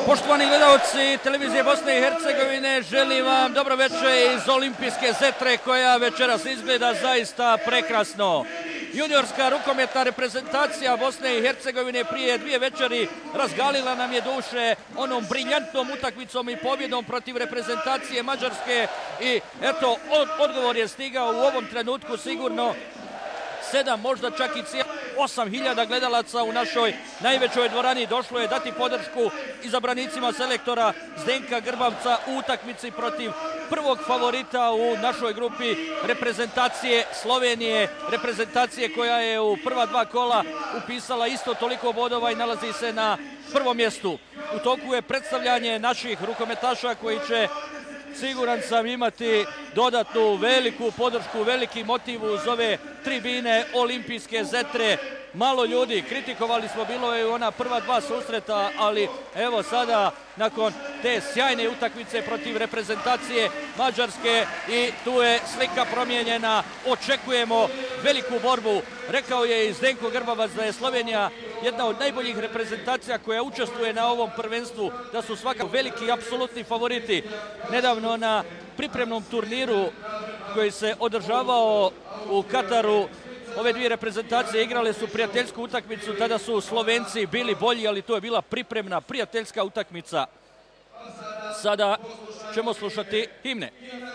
Poštovani gledalci televizije Bosne i Hercegovine, želim vam dobro večer iz olimpijske Zetre koja večeras izgleda zaista prekrasno. Juniorska rukometna reprezentacija Bosne i Hercegovine prije 2 večeri razgalila nam je duše onom briljantnom utakmicom i pobjedom protiv reprezentacije Mađarske i eto, odgovor je stigao u ovom trenutku sigurno 7, možda čak i 8.000 gledalaca u našoj najvećoj dvorani došlo je dati podršku izabranicima selektora Zdenka Grbavca u utakmici protiv prvog favorita u našoj grupi reprezentacije Slovenije, reprezentacije koja je u prva 2 kola upisala isto toliko bodova i nalazi se na prvom mjestu. U toku je predstavljanje naših rukometaša koji će, siguran sam, imati dodatnu veliku podršku, veliki motiv uz ove tribine olimpijske Zetre. Malo ljudi, kritikovali smo, bilo je ona prva 2 susreta, ali evo sada nakon te sjajne utakmice protiv reprezentacije Mađarske i tu je slika promijenjena. Očekujemo veliku borbu. Rekao je i Zdenko Grbavac da je Slovenija jedna od najboljih reprezentacija koja učestvuje na ovom prvenstvu, da su svakako veliki apsolutni favoriti. Nedavno na pripremnom turniru koji se održavao u Kataru, ove 2 reprezentacije igrale su prijateljsku utakmicu, tada su Slovenci bili bolji, ali to je bila pripremna prijateljska utakmica. Sada ćemo slušati himne.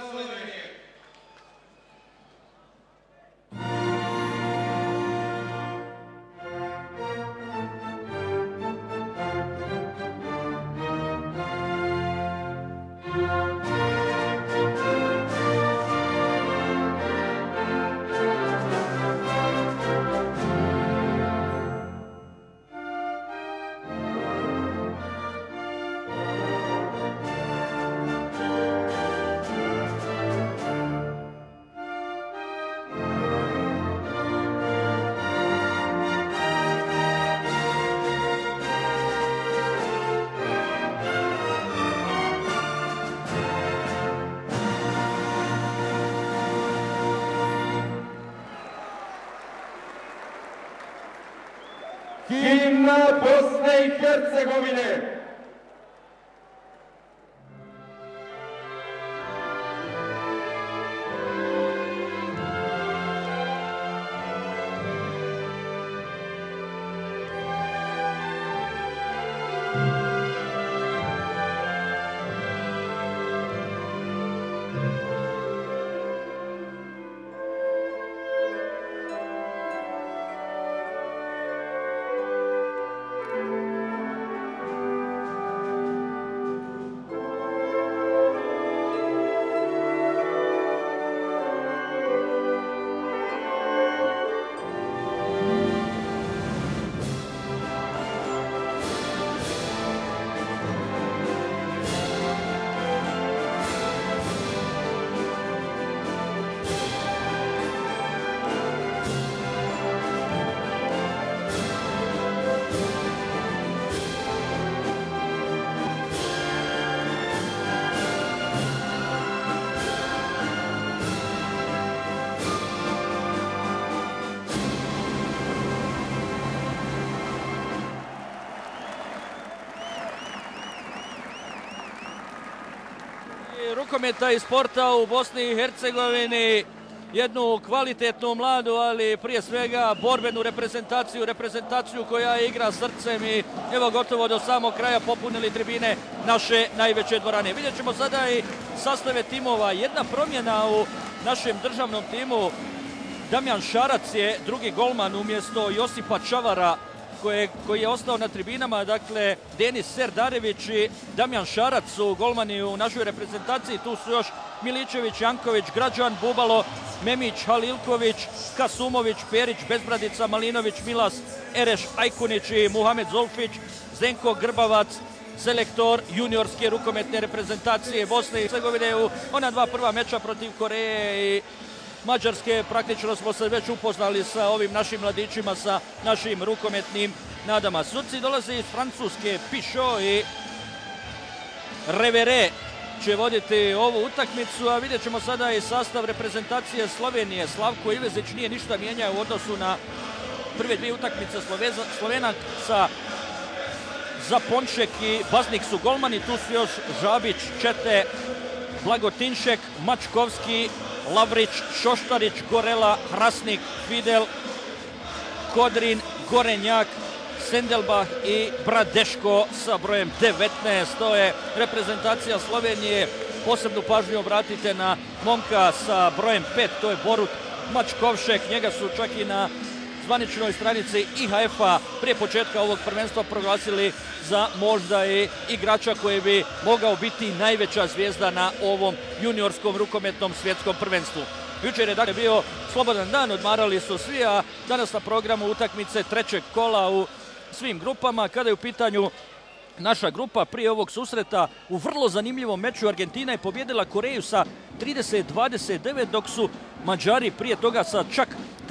Himna Bosne i Hercegovine. Rukometa i sporta u Bosni i Hercegovini, jednu kvalitetnu, mladu, ali prije svega borbenu reprezentaciju koja igra srcem i evo gotovo do samog kraja popunili tribine naše najveće dvorane. Vidjet ćemo sada i sastave timova. Jedna promjena u našem državnom timu, Damjan Šarac je drugi golman umjesto Josipa Čavara koji je ostao na tribinama. Dakle, Denis Serdarević i Damjan Šarac su golmani u našoj reprezentaciji. Tu su još Miličević, Janković, Građan, Bubalo, Memić, Halilković, Kasumović, Perić, Bezbradica, Malinović, Milas, Ereš, Ajkunić i Muhamed Zolfić. Zdenko Grbavac, selektor juniorske rukometne reprezentacije Bosne i Hercegovine u ona 2 prva meča protiv Koreje i Mađarske. Praktično smo se već upoznali sa ovim našim mladićima, sa našim rukometnim nadama. Suci dolaze iz Francuske, Pichot i Revere će voditi ovu utakmicu, a vidjet ćemo sada i sastav reprezentacije Slovenije. Slavko Ivezić nije ništa mijenjao u odnosu na prve 2 utakmice Slovenaca. Zaponček i Baznik su golmani, tu su još Žabić, Čete, Blagotinšek, Mačkovski, Lavrić, Šoštarić, Gorela, Hrasnik, Fidel, Kodrin, Gorenjak, Sendelbach i Bradeško sa brojem 19. To je reprezentacija Slovenije. Posebnu pažnju obratite na momka sa brojem 5, to je Borut Mačkovšek. Njega su čak i na zvaničnoj stranici IHF-a prije početka ovog prvenstva proglasili za možda i igrača koji bi mogao biti najveća zvijezda na ovom juniorskom rukometnom svjetskom prvenstvu. Jučer je dakle bio slobodan dan, odmarali su svi, a danas na programu utakmice trećeg kola u svim grupama. Kada je u pitanju naša grupa prije ovog susreta, u vrlo zanimljivom meču Argentina je pobjedila Koreju sa 30-29, dok su Mađari prije toga sa čak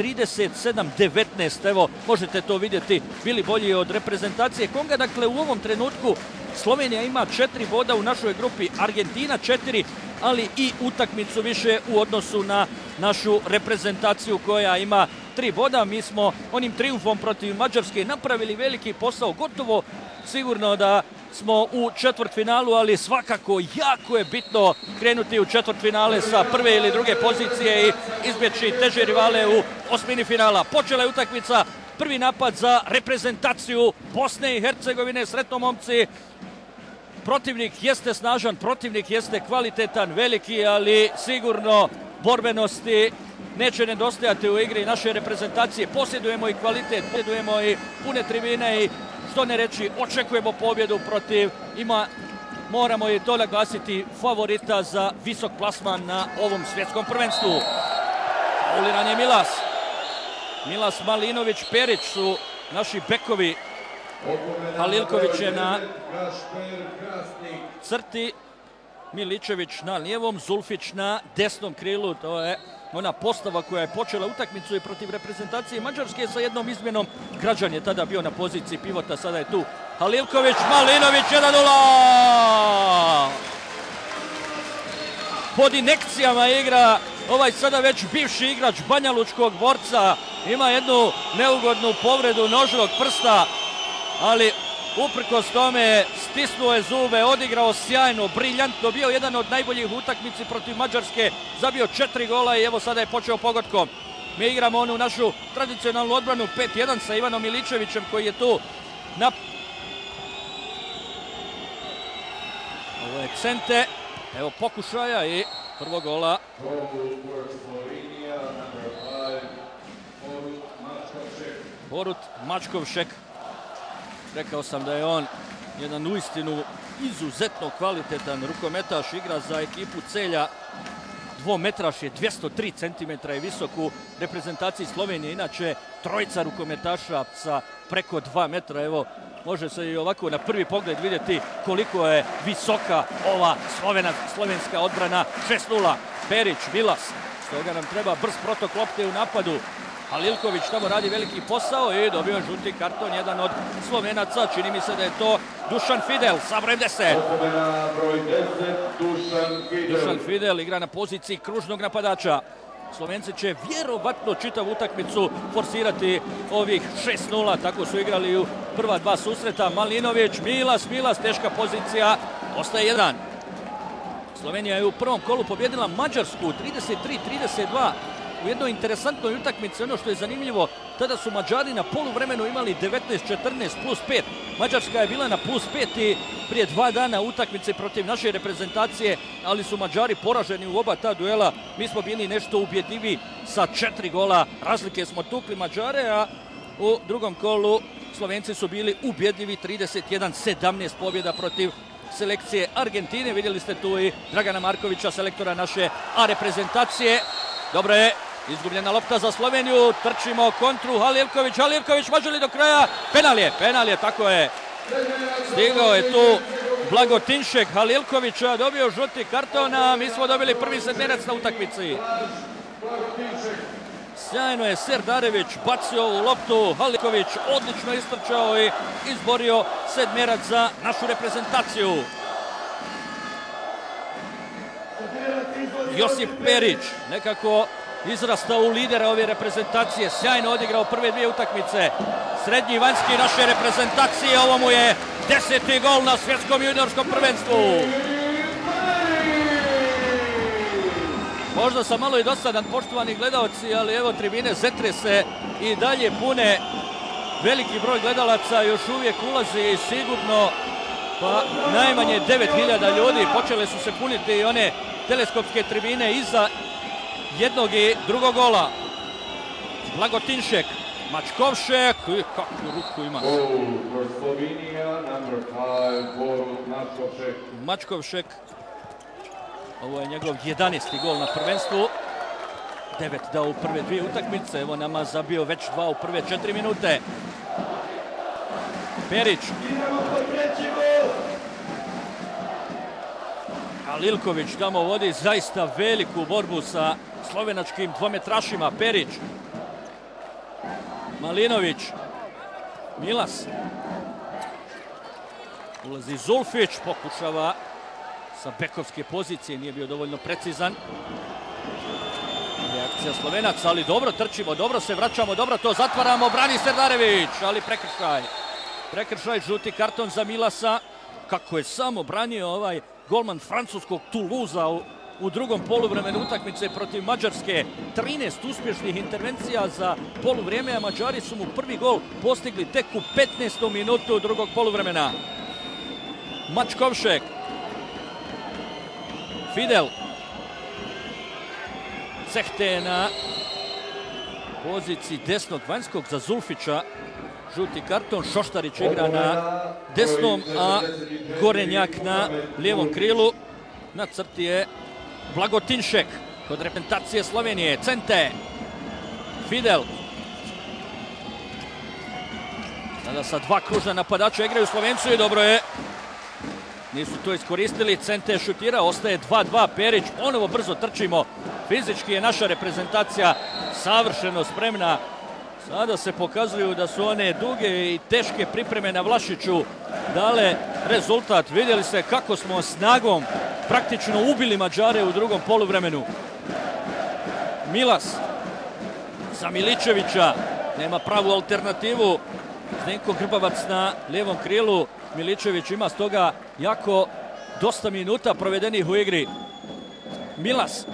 37-19, evo možete to vidjeti, bili bolji od reprezentacije Konga. Dakle, u ovom trenutku Slovenija ima 4 boda u našoj grupi, Argentina 4, ali i utakmicu više u odnosu na našu reprezentaciju koja ima 3 boda. Mi smo onim trijumfom protiv Mađarske napravili veliki posao, gotovo sigurno da smo u četvrtfinalu, ali svakako jako je bitno krenuti u četvrtfinale sa prve ili druge pozicije i izbjeći teže rivale u osmini finala. Počela je utakmica, prvi napad za reprezentaciju Bosne i Hercegovine. Sretno momci, protivnik jeste snažan, protivnik jeste kvalitetan, veliki, ali sigurno borbenosti neće nedostajati u igri naše reprezentacije. Posjedujemo i kvalitet, posjedujemo i pune tribine i što ne reći, očekujemo pobjedu protiv, moramo i to naglasiti, favorita za visok plasman na ovom svjetskom prvenstvu. Fauliran je Milas. Milas, Malinović, Perić su naši bekovi. Halilković je na crti, Miličević na lijevom, Zulfić na desnom krilu. To je ona postava koja je počela utakmicu i protiv reprezentacije Mađarske sa jednom izmjenom. Građan je tada bio na poziciji pivota, sada je tu Halilković, Malinović, 1:0. Pod inekcijama igra ovaj sada već bivši igrač banjalučkog Borca. Ima jednu neugodnu povredu nožnog prsta, ali uprkos tome stisnuo je zube, odigrao sjajno, briljantno, bio jedan od najboljih utakmici protiv Mađarske, zabio 4 gola i evo sada je počeo pogodkom. Mi igramo onu našu tradicionalnu odbranu 5-1 sa Ivanom Miličevićem koji je tu na... Ovo je Cente, evo pokušaja i prvog gola. Borut Mačkovšek. Rekao sam da je on jedan uistinu izuzetno kvalitetan rukometaš, igra za ekipu Celja. Dvometraš je, 203 cm je visok u reprezentaciji Slovenije, inače trojica rukometaša sa preko 2 metra. Evo, može se i ovako na prvi pogled vidjeti koliko je visoka ova slovenska odbrana. 6:0, Perić, Milas, stoga nam treba brz protok lopte u napadu. Halilković tamo radi veliki posao i dobio žuti karton, jedan od Slovenaca, čini mi se da je to Dušan Fidel sa brojem 10. Dušan Fidel igra na poziciji kružnog napadača. Slovenci će vjerovatno čitavu utakmicu forsirati ovih 6:0, tako su igrali u prva dva susreta. Malinović, Milas, teška pozicija, ostaje 1. Slovenija je u prvom kolu pobjedila Mađarsku 33-32. U jednoj interesantnoj utakmici, ono što je zanimljivo, tada su Mađari na poluvremenu imali 19-14 plus 5. Mađarska je bila na plus 5 i prije 2 dana utakmice protiv naše reprezentacije, ali su Mađari poraženi u oba ta duela. Mi smo bili nešto ubjedljivi sa 4 gola razlike smo tukli Mađare, a u drugom kolu Slovenci su bili ubjedljivi 31-17 pobjeda protiv selekcije Argentine. Vidjeli ste tu i Dragana Markovića, selektora naše A reprezentacije. Dobro je, izgubljena lopta za Sloveniju, trčimo kontru, Halilković, može li do kraja? Penal je, tako je. Stigao je tu Blagotinšek Halilkovića, dobio žuti karton, a mi smo dobili prvi sedmerac na utakmici. Sjajno je Serdarević bacio ovu loptu, Halilković odlično istrčao i izborio sedmerac za našu reprezentaciju. Josip Perić nekako izrastao u lidera ove reprezentacije, sjajno odigrao prve dvije utakmice. Srednji vanjski naše reprezentacije, ovo mu je 10. gol na svjetskom juniorskom prvenstvu. Možda sam malo i dosadan, poštovani gledalci, ali evo tribine Zetre se i dalje pune. Veliki broj gledalaca još uvijek ulazi sigurno, pa najmanje 9000 ljudi. Počele su se puniti i one teleskopske tribine iza jednog i drugog gola. Blagotinšek, Mačkovšek, i kakvu ruku ima. Mačkovšek, ovo je njegov 11. gol na prvenstvu. 9 dao u prve 2 utakmice, evo nama zabio već 2 u prve 4 minute. Perić. Halilković tamo vodi zaista veliku borbu sa slovenačkim dvometrašima. Perić. Malinović. Milas. Ulazi Zulfić, pokušava sa bekovske pozicije, nije bio dovoljno precizan. Reakcija Slovenaca, ali dobro trčimo, dobro se vraćamo, dobro to zatvaramo. Brani Serdarević, ali prekršaj. Prekršaj, žuti karton za Milasa. Kako je samo branio ovaj golman francuskog Toulousea u drugom poluvremenu utakmice protiv Mađarske. 13 uspješnih intervencija za poluvrijeme, a Mađari su mu prvi gol postigli tek u 15. minutu drugog poluvremena. Mačkovšek. Fidel. Cehte na poziciji desnog vanjskog za Zulfića. Žuti karton, Šoštarić igra na desnom, a Gorenjak na lijevom krilu. Na crti je Blagotinšek kod reprezentacije Slovenije. Cente. Fidel. Sada sa 2 kružna napadača igraju Slovencu i dobro je. Nisu to iskoristili, Cente je šutirao, ostaje 2-2, Perić, ponovo brzo trčimo. Fizički je naša reprezentacija savršeno spremna. Sada se pokazuju da su one duge i teške pripreme na Vlašiću dale rezultat. Vidjeli ste kako smo snagom praktično ubili Mađare u drugom poluvremenu. Milas za Miličevića, nema pravu alternativu. Zdenko Grbavac na lijevom krilu. Miličević ima stoga jako dosta minuta provedenih u igri. Milas.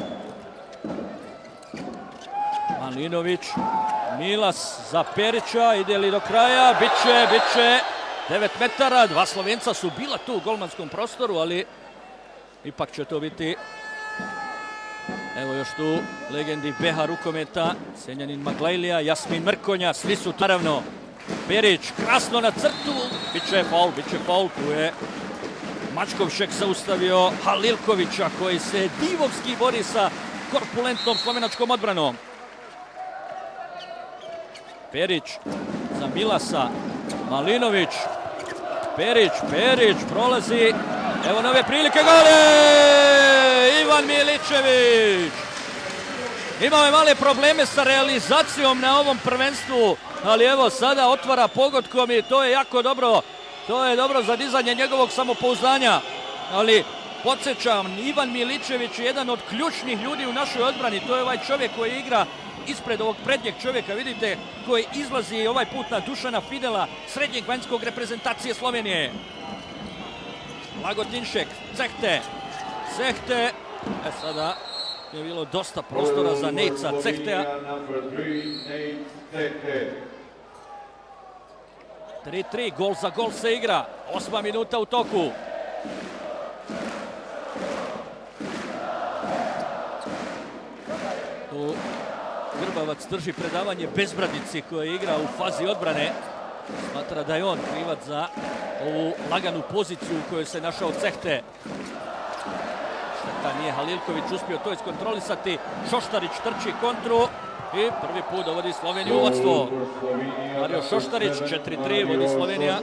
Malinović. Milas za Perića. Ide li do kraja? Biće. 9 metara. 2 Slovenca su bila tu u golmanskom prostoru, ali ipak će to biti. Evo još tu legendi BH rukometa. Senjanin Maglajlija, Jasmin Mrkonja. Svi su naravno. Perić krasno na crtu. Biće faul. Tu je Mačkovšek zaustavio Halilkovića koji se divovski bori sa korpulentnom slovenačkom odbranom. Perić za Milasa. Malinović. Perić prolazi. Evo nove prilike, gole! Ivan Miličević. Imao je male probleme sa realizacijom na ovom prvenstvu, ali evo sada otvara pogodkom i to je jako dobro. To je dobro za dizanje njegovog samopouzdanja. Ali podsjećam, Ivan Miličević je jedan od ključnih ljudi u našoj odbrani. To je ovaj čovjek koji igra ispred ovog prednjeg čovjeka, vidite, koji izlazi ovaj put na Dušana Fidela, srednjeg vanjskog reprezentacije Slovenije. Blagotinšek, Cehte. Sada je bilo dosta prostora za Nejca Cehtea. 3-3, gol za gol se igra. 8. minuta u toku. Tu Grbavac drži predavanje Bezbradici koji igra u fazi odbrane. Smatra da je on krivac za ovu laganu poziciju u kojoj se našao Cehte. Šteta, nije Halilković uspio to iskontrolisati. Šoštarić trči kontru i prvi put dovodi Sloveniju u vodstvo. Mario Šoštarić, 4-3, vodi Slovenija.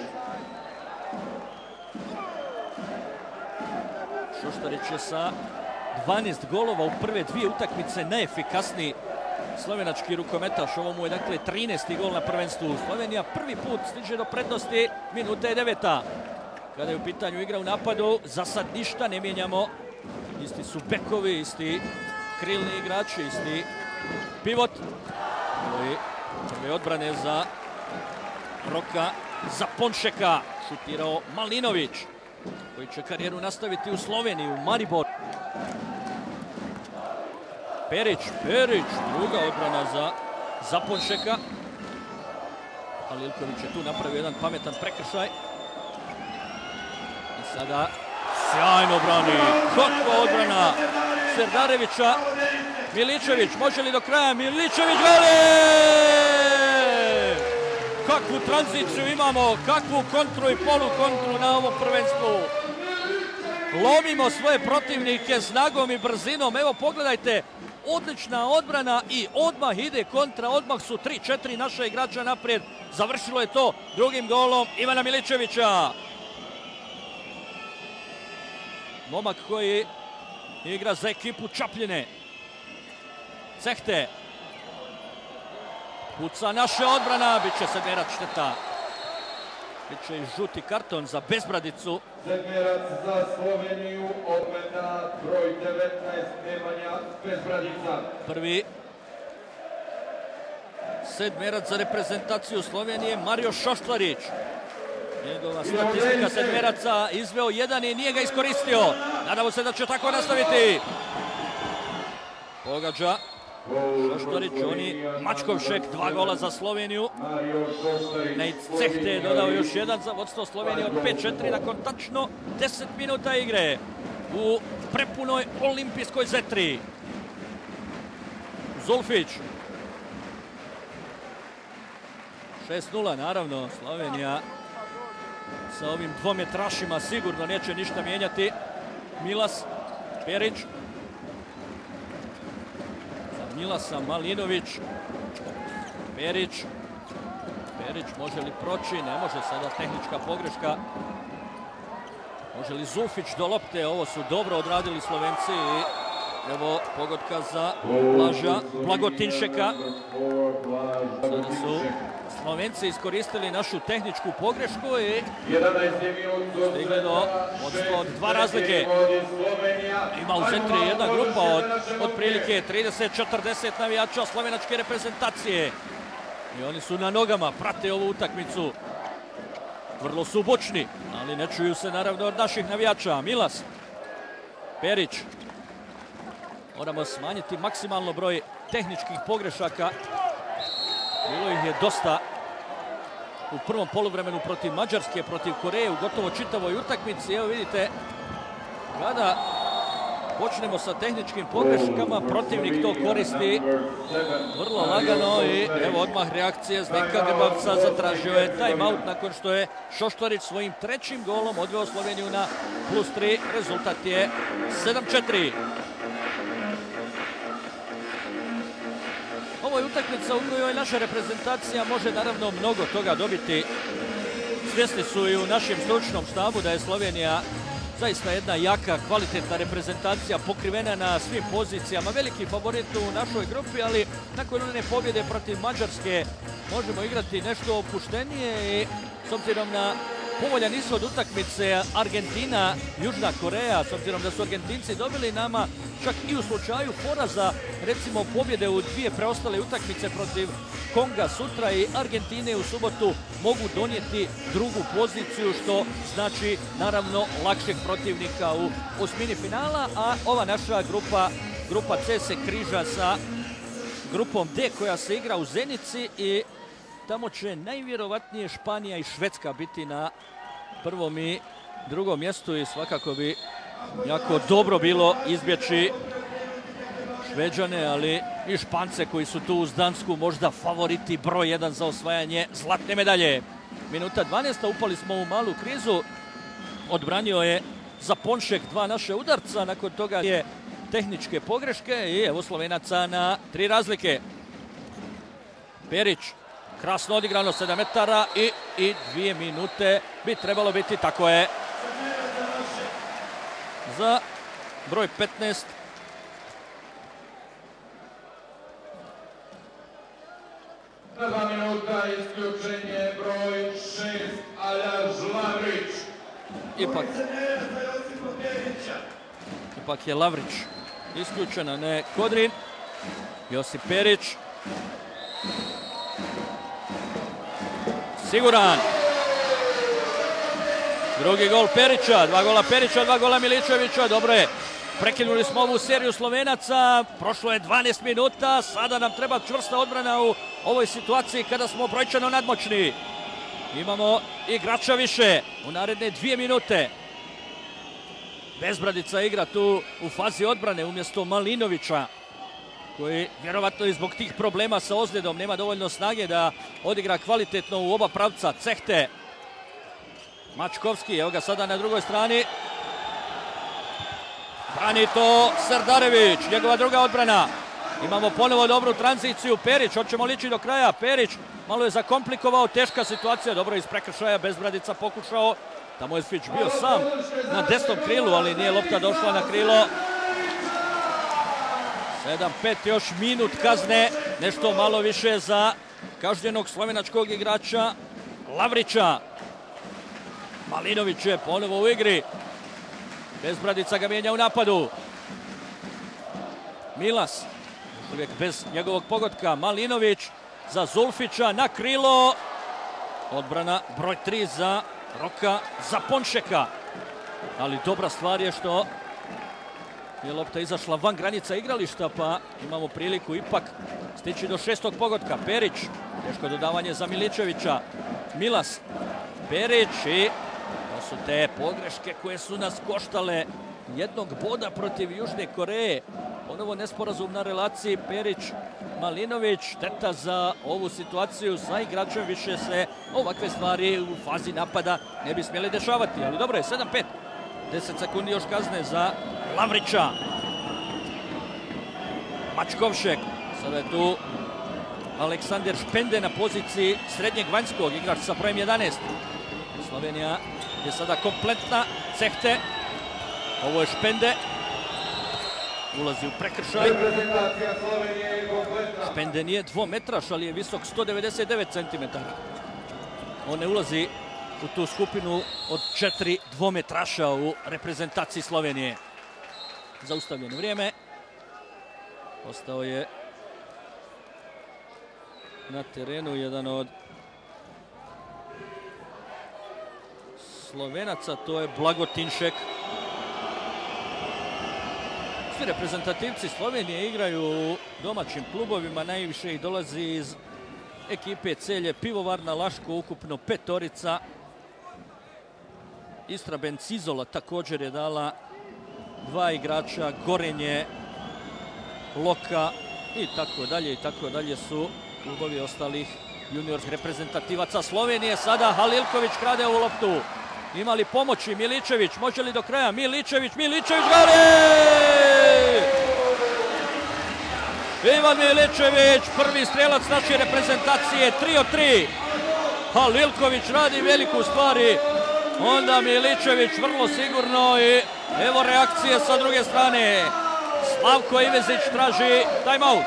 Šoštarić je sa 12 golova u prve 2 utakmice najefikasniji slovenački rukometaš. Ovo mu je dakle 13. gol na prvenstvu. Slovenija prvi put stiže do prednosti, minuta je 9. Kada je u pitanju igra u napadu, za sad ništa ne mijenjamo. Isti su bekovi, isti krilni igrači, isti pivot. Prve odbrane za Roka za Ponšeka. Šutirao Malinović, koji će karijeru nastaviti u Sloveniji, u Maribor. Perić, druga odbrana za Ponšeka. Ali Ilković je tu napravio jedan pametan prekršaj. I sada sjajno brani. Kakva odbrana Serdarevića. Miličević, može li do kraja? Miličević, gole! Kakvu tranziciju imamo, kakvu kontru i polukontru na ovom prvenstvu. Lomimo svoje protivnike snagom i brzinom. Evo pogledajte, odlična odbrana i odmah ide kontra. Odmah su 3-4 naša igrača naprijed. Završilo je to drugim golom Ivana Miličevića. Momak koji igra za ekipu Čapljine. Cehte. Puca naša odbrana, bit će sedmerac šteta. Biće i žuti karton za Bezbradicu. Sedmerac za Sloveniju, odmeta broj 19, Nemanja Bezbradica. Prvi sedmerac za reprezentaciju Slovenije, Mario Šoštvarić. Njegova statistika sedmeraca, izveo jedan i nije ga iskoristio. Nadamo se da će tako nastaviti. Pogađa Šoštvarić, oni Mačkovšek, 2 gola za Sloveniju. Nejc Cehte je dodao još jedan za vodstvo Slovenije od 5-4 nakon tačno 10 minuta igre u prepunoj olimpijskoj zetri. Zulfić. 6-0, naravno, Slovenija sa ovim dvometrašima sigurno neće ništa mijenjati. Milas, Perić. Za Milasa Malinović. Perić. Perić može li proći? Ne može, sada tehnička pogreška. Može li Zulfić do lopte? Ovo su dobro odradili Slovenci. Evo pogotka za Blagotinšeka. Sada su Slovenci iskoristili našu tehničku pogrešku i stigli do vodstva od 2 razlike. Ima u centri jedna grupa od otprilike 30-40 navijača slovenačke reprezentacije. I oni su na nogama, prate ovu utakmicu. Vrlo su bučni, ali ne čuju se naravno od naših navijača. Milas, Perić. Moramo smanjiti maksimalno broj tehničkih pogrešaka. Bilo ih je dosta u prvom poluvremenu protiv Mađarske, protiv Koreje, u gotovo čitavoj utakmici. Evo vidite, kada počnemo sa tehničkim pogreškama, protivnik to koristi vrlo lagano i evo odmah reakcije Zdenka Grbavca. Zatražio je timeout nakon što je Šoštvarić svojim 3. golom odveo Sloveniju na +3. Rezultat je 7-4. Ovo je utakmica u kojoj naša reprezentacija može naravno mnogo toga dobiti. Svjesni su i u našem stručnom štabu da je Slovenija zaista jedna jaka, kvalitetna reprezentacija, pokrivena na svim pozicijama. Veliki favorit u našoj grupi, ali nakon one pobjede protiv Mađarske možemo igrati nešto opuštenije i s obzirom na povoljan ishod utakmice Argentina, Južna Koreja, s obzirom da su Argentinci dobili nama čak i u slučaju poraza, recimo pobjede u 2 preostale utakmice protiv Konga sutra i Argentine u subotu, mogu donijeti 2. poziciju, što znači naravno lakšeg protivnika u osmini finala, a ova naša grupa C se križa sa grupom D koja se igra u Zenici i tamo će najvjerovatnije Španija i Švedska biti na 1. i 2. mjestu i svakako bi jako dobro bilo izbjeći Šveđane, ali i Špance koji su tu uz Dansku možda favoriti broj 1 za osvajanje zlatne medalje. Minuta 12. upali smo u malu krizu. Odbranio je za Ponšek 2 naše udarca, nakon toga je tehničke pogreške i evo Slovenaca na 3 razlike. Perić. Krasno odigrano, 7 metara i 2 minute bi trebalo biti, tako je. Za broj 15. Prva minuta, isključenje broj 6, Aljaž Lavrić. Ipak je Lavrić isključen, a ne Kodrin. Josip Perić. Siguran. Drugi gol Perića, 2 gola Perića, 2 gola Miličevića. Dobro je, prekinuli smo ovu seriju Slovenaca, prošlo je 12 minuta, sada nam treba čvrsta odbrana u ovoj situaciji kada smo brojčano nadmoćni. Imamo igrača više u naredne 2 minute. Bezbradica igra tu u fazi odbrane umjesto Malinovića, koji vjerovatno i zbog tih problema sa ozljedom nema dovoljno snage da odigra kvalitetno u oba pravca. Cehte, Mačkovski, evo ga sada na drugoj strani. Brani to Srdarević, njegova druga odbrana. Imamo ponovo dobru tranziciju. Perić, hoćemo lići do kraja. Perić malo je zakomplikovao, teška situacija. Dobro iz prekršaja, Bezbradica pokušao. Tamo je Svić bio sam na desnom krilu, ali nije lopta došla na krilo. 7-5, još minut kazne. Nešto malo više za kažnjenog slovenačkog igrača Lavrića. Malinović je ponovo u igri. Bezbradica ga mijenja u napadu. Milas, uvijek bez njegovog pogotka. Malinović za Zulfića na krilo. Odbrana broj 3 za Roka Zaponšeka. Ali dobra stvar je što je lopta izašla van granica igrališta, pa imamo priliku ipak stići do 6. pogotka. Perić, teško dodavanje za Miličevića. Milas, Perić i to su te pogreške koje su nas koštale jednog boda protiv Južne Koreje. Ponovo nesporazum na relaciji Perić-Malinović. Šteta za ovu situaciju sa igračem, više se ovakve stvari u fazi napada ne bi smjeli dešavati. Ali dobro je, 7-5. 10 sekundi još kazne za Lavrića. Mačkovšek, sada je tu Aleksandar Špende na poziciji srednjeg vanjskog, igrač sa brojem 11. Slovenija je sada kompletna. Cehte, ovo je Špende, ulazi u prekršaj. Špende nije dvometraš, ali je visok 199 cm. On ne ulazi u tu skupinu od 4 dvometraša u reprezentaciji Slovenije. Zaustavljeno vrijeme. Ostao je na terenu jedan od Slovenaca, to je Blagotinšek. Svi reprezentativci Slovenije igraju u domaćim klubovima, najviše ih dolazi iz ekipe Celje Pivovarna Laško, ukupno 5. Istrabenz Izola također je dala 2 igrača, Gorenje, Loka i tako dalje su klubovi ostalih juniorskih reprezentativaca Slovenije. Sada Halilković krade ovu loptu. Ima li pomoći Miličević? Može li do kraja? Miličević gali! Ivan Miličević, prvi strelac naše reprezentacije, 3 od 3. Halilković radi veliku stvari. Onda Miličević vrlo sigurno i evo reakcije sa druge strane. Slavko Ivezić traži timeout.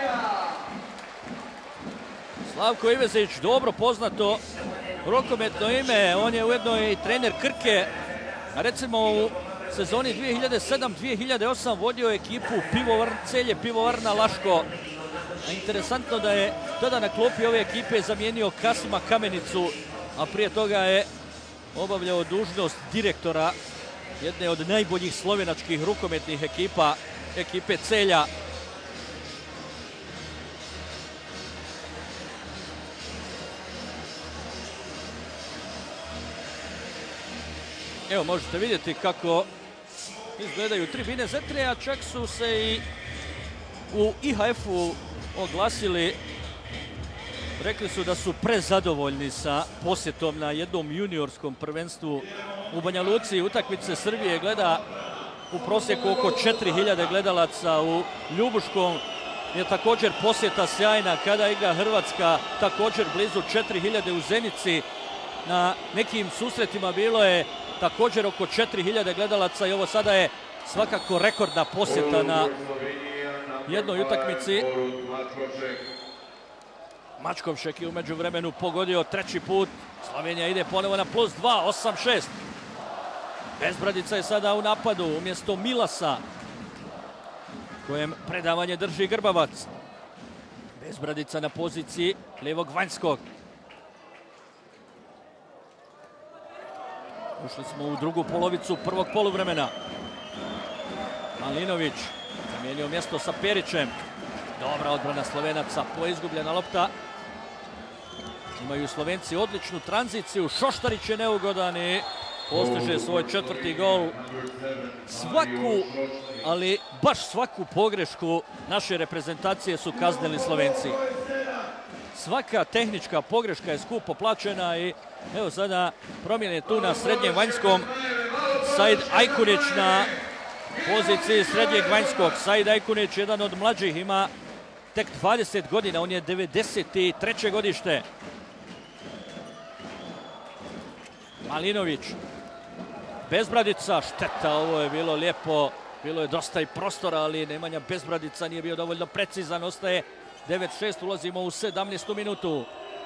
Slavko Ivezić, dobro poznato rukometno ime, on je ujedno i trener Krke. Recimo u sezoni 2007-2008 vodio ekipu Celje Pivovarna Laško. Interesantno da je tada na klopi ove ekipe zamijenio Kasima Kamenicu, a prije toga je obavljao dužnost direktora jedne od najboljih slovenačkih rukometnih ekipa, ekipe Celja. Evo možete vidjeti kako izgledaju tribine Zetre, a čak su se i u IHF-u oglasili. Rekli su da su prezadovoljni sa posjetom na jednom juniorskom prvenstvu u Banja Luci. Utakmice Srbije gleda u prosjeku oko 4000 gledalaca. U Ljubuškom je također posjeta sjajna. Kada igra Hrvatska, također blizu 4000 u Zenici. Na nekim susretima bilo je također oko 4000 gledalaca i ovo sada je svakako rekordna posjeta na jednoj utakmici. Mačkovšek je u međuvremenu pogodio 3. put. Slovenija ide ponovo na +2, 8-6. Bezbradica je sada u napadu umjesto Milasa, kojem predavanje drži Grbavac. Bezbradica na poziciji lijevog vanjskog. Ušli smo u drugu polovicu prvog poluvremena. Malinović zamijenio mjesto sa Perićem. Dobra odbrana Slovenaca, poizgubljena lopta. Imaju Slovenci odličnu tranziciju. Šoštarić je neugodan i postiže svoj 4. gol. Svaku, ali baš svaku pogrešku naše reprezentacije su kaznili Slovenci. Svaka tehnička pogreška je skupo plaćena i evo sada promjene tu na srednjem vanjskom. Said Ajkunić na poziciji srednjeg vanjskog. Said Ajkunić, jedan od mlađih, ima tek 20 godina, on je 93. godište. Malinović, Bezbradica, šteta, ovo je bilo lijepo, bilo je dosta i prostora, ali Nemanja Bezbradica nije bio dovoljno precizan, ostaje 9-6, ulazimo u 17. minutu.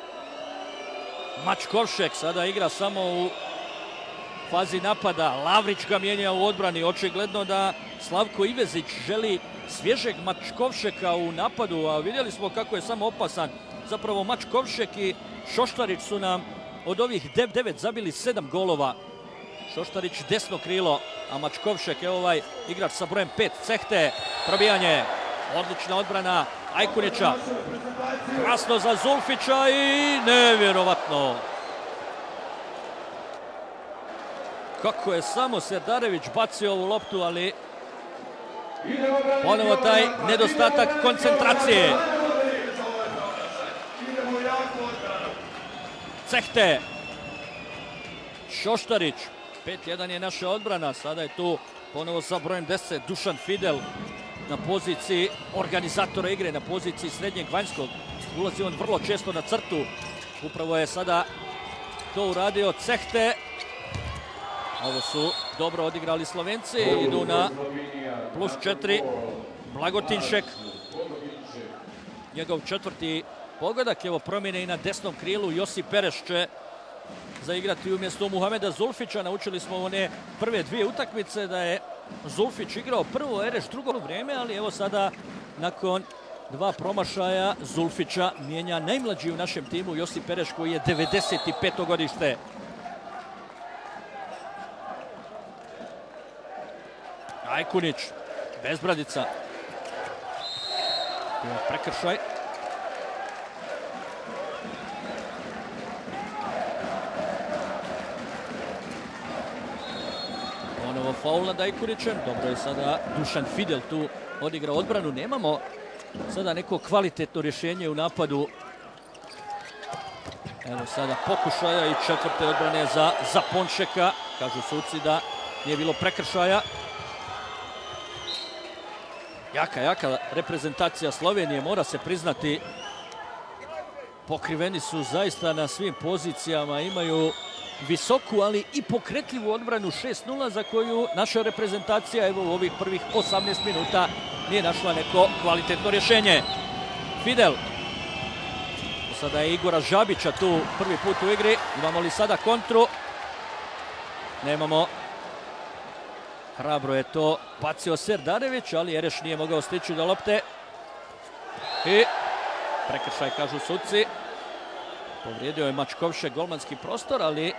Mačkovšek sada igra samo u fazi napada, Lavrić ga mijenja u odbrani, očigledno da Slavko Ivezić želi svježeg Mačkovšeka u napadu, a vidjeli smo kako je samo opasan. Zapravo Mačkovšek i Šoštarić su nam od ovih 9 zabili 7 golova. Šoštarić desno krilo, a Mačkovšek je ovaj igrač sa brojem 5, Cehte, probijanje, odlična odbrana Ajkunića, krasno za Zulfića i nevjerovatno. Kako je samo Serdarević bacio ovu loptu, ali ponovo taj nedostatak koncentracije. Cehte, Šoštarić, 5-1 je naša odbrana, sada je tu ponovo sa brojem 10 Dušan Fidel na poziciji organizatora igre, na poziciji srednjeg vanjskog. Ulazi on vrlo često na crtu, upravo je sada to uradio Cehte. Ovo su dobro odigrali Slovenci, idu na +4. Blagotinšek, njegov 4. pogodak, evo promjene i na desnom krilu. Josip Pereš će zaigrati umjesto Muhameda Zulfića. Naučili smo one prve 2 utakmice da je Zulfić igrao prvo, Ereš drugo vrijeme, ali evo sada nakon 2 promašaja Zulfića mijenja najmlađi u našem timu Josip Pereš koji je 95. godište. Ajkunić, Bezbradica. Prekršaj. Ponovo faul nad Ajkunićem. Dobro je sada Dušan Fidel tu odigrao odbranu. Nemamo sada neko kvalitetno rješenje u napadu. Evo sada pokušaja i 4. odbrane za Pončeka. Kažu suci da nije bilo prekršaja. Jaka reprezentacija Slovenije, mora se priznati. Pokriveni su zaista na svim pozicijama, imaju visoku, ali i pokretljivu odbranu 6-0 za koju naša reprezentacija evo u ovih prvih 18 minuta nije našla neko kvalitetno rješenje. Fidel. Sada je Igora Žabića tu prvi put u igri. Imamo li sada kontru? Nemamo. Hrabro je to bacio Serdarević, ali Ereš nije mogao stići do lopte. I prekršaj, kažu suci. Povrijedio je Mačkovšek golmanski prostor, ali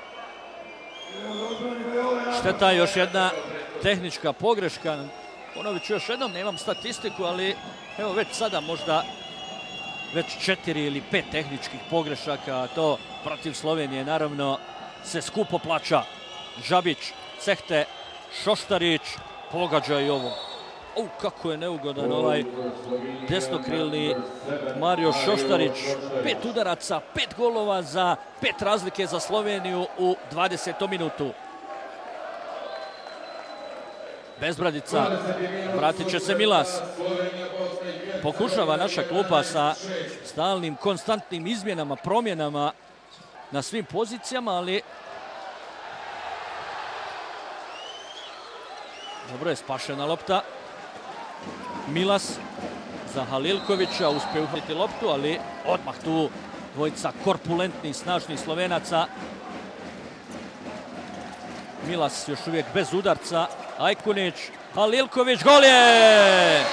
šteta, još jedna tehnička pogreška. Ponovit ću još jednom, nemam statistiku, ali evo već sada možda već 4 ili 5 tehničkih pogrešaka, a to protiv Slovenije naravno se skupo plaća. Žabić, Cehte, Šoštarić, pogađa i ovo. Kako je neugodan ovaj desnokrilni Mario Šoštarić. 5 udaraca, 5 golova za 5 razlike za Sloveniju u 20. minutu. Bezbradica, vratit će se Milas. Pokušava naša klupa sa stalnim, konstantnim izmjenama, promjenama na svim pozicijama, ali dobro je spašena lopta. Milas za Halilkovića, uspije uhvatiti loptu, ali odmah tu dvojica korpulentnih, snažnih Slovenaca. Milas još uvijek bez udarca. Ajkunić, Halilković, gol je!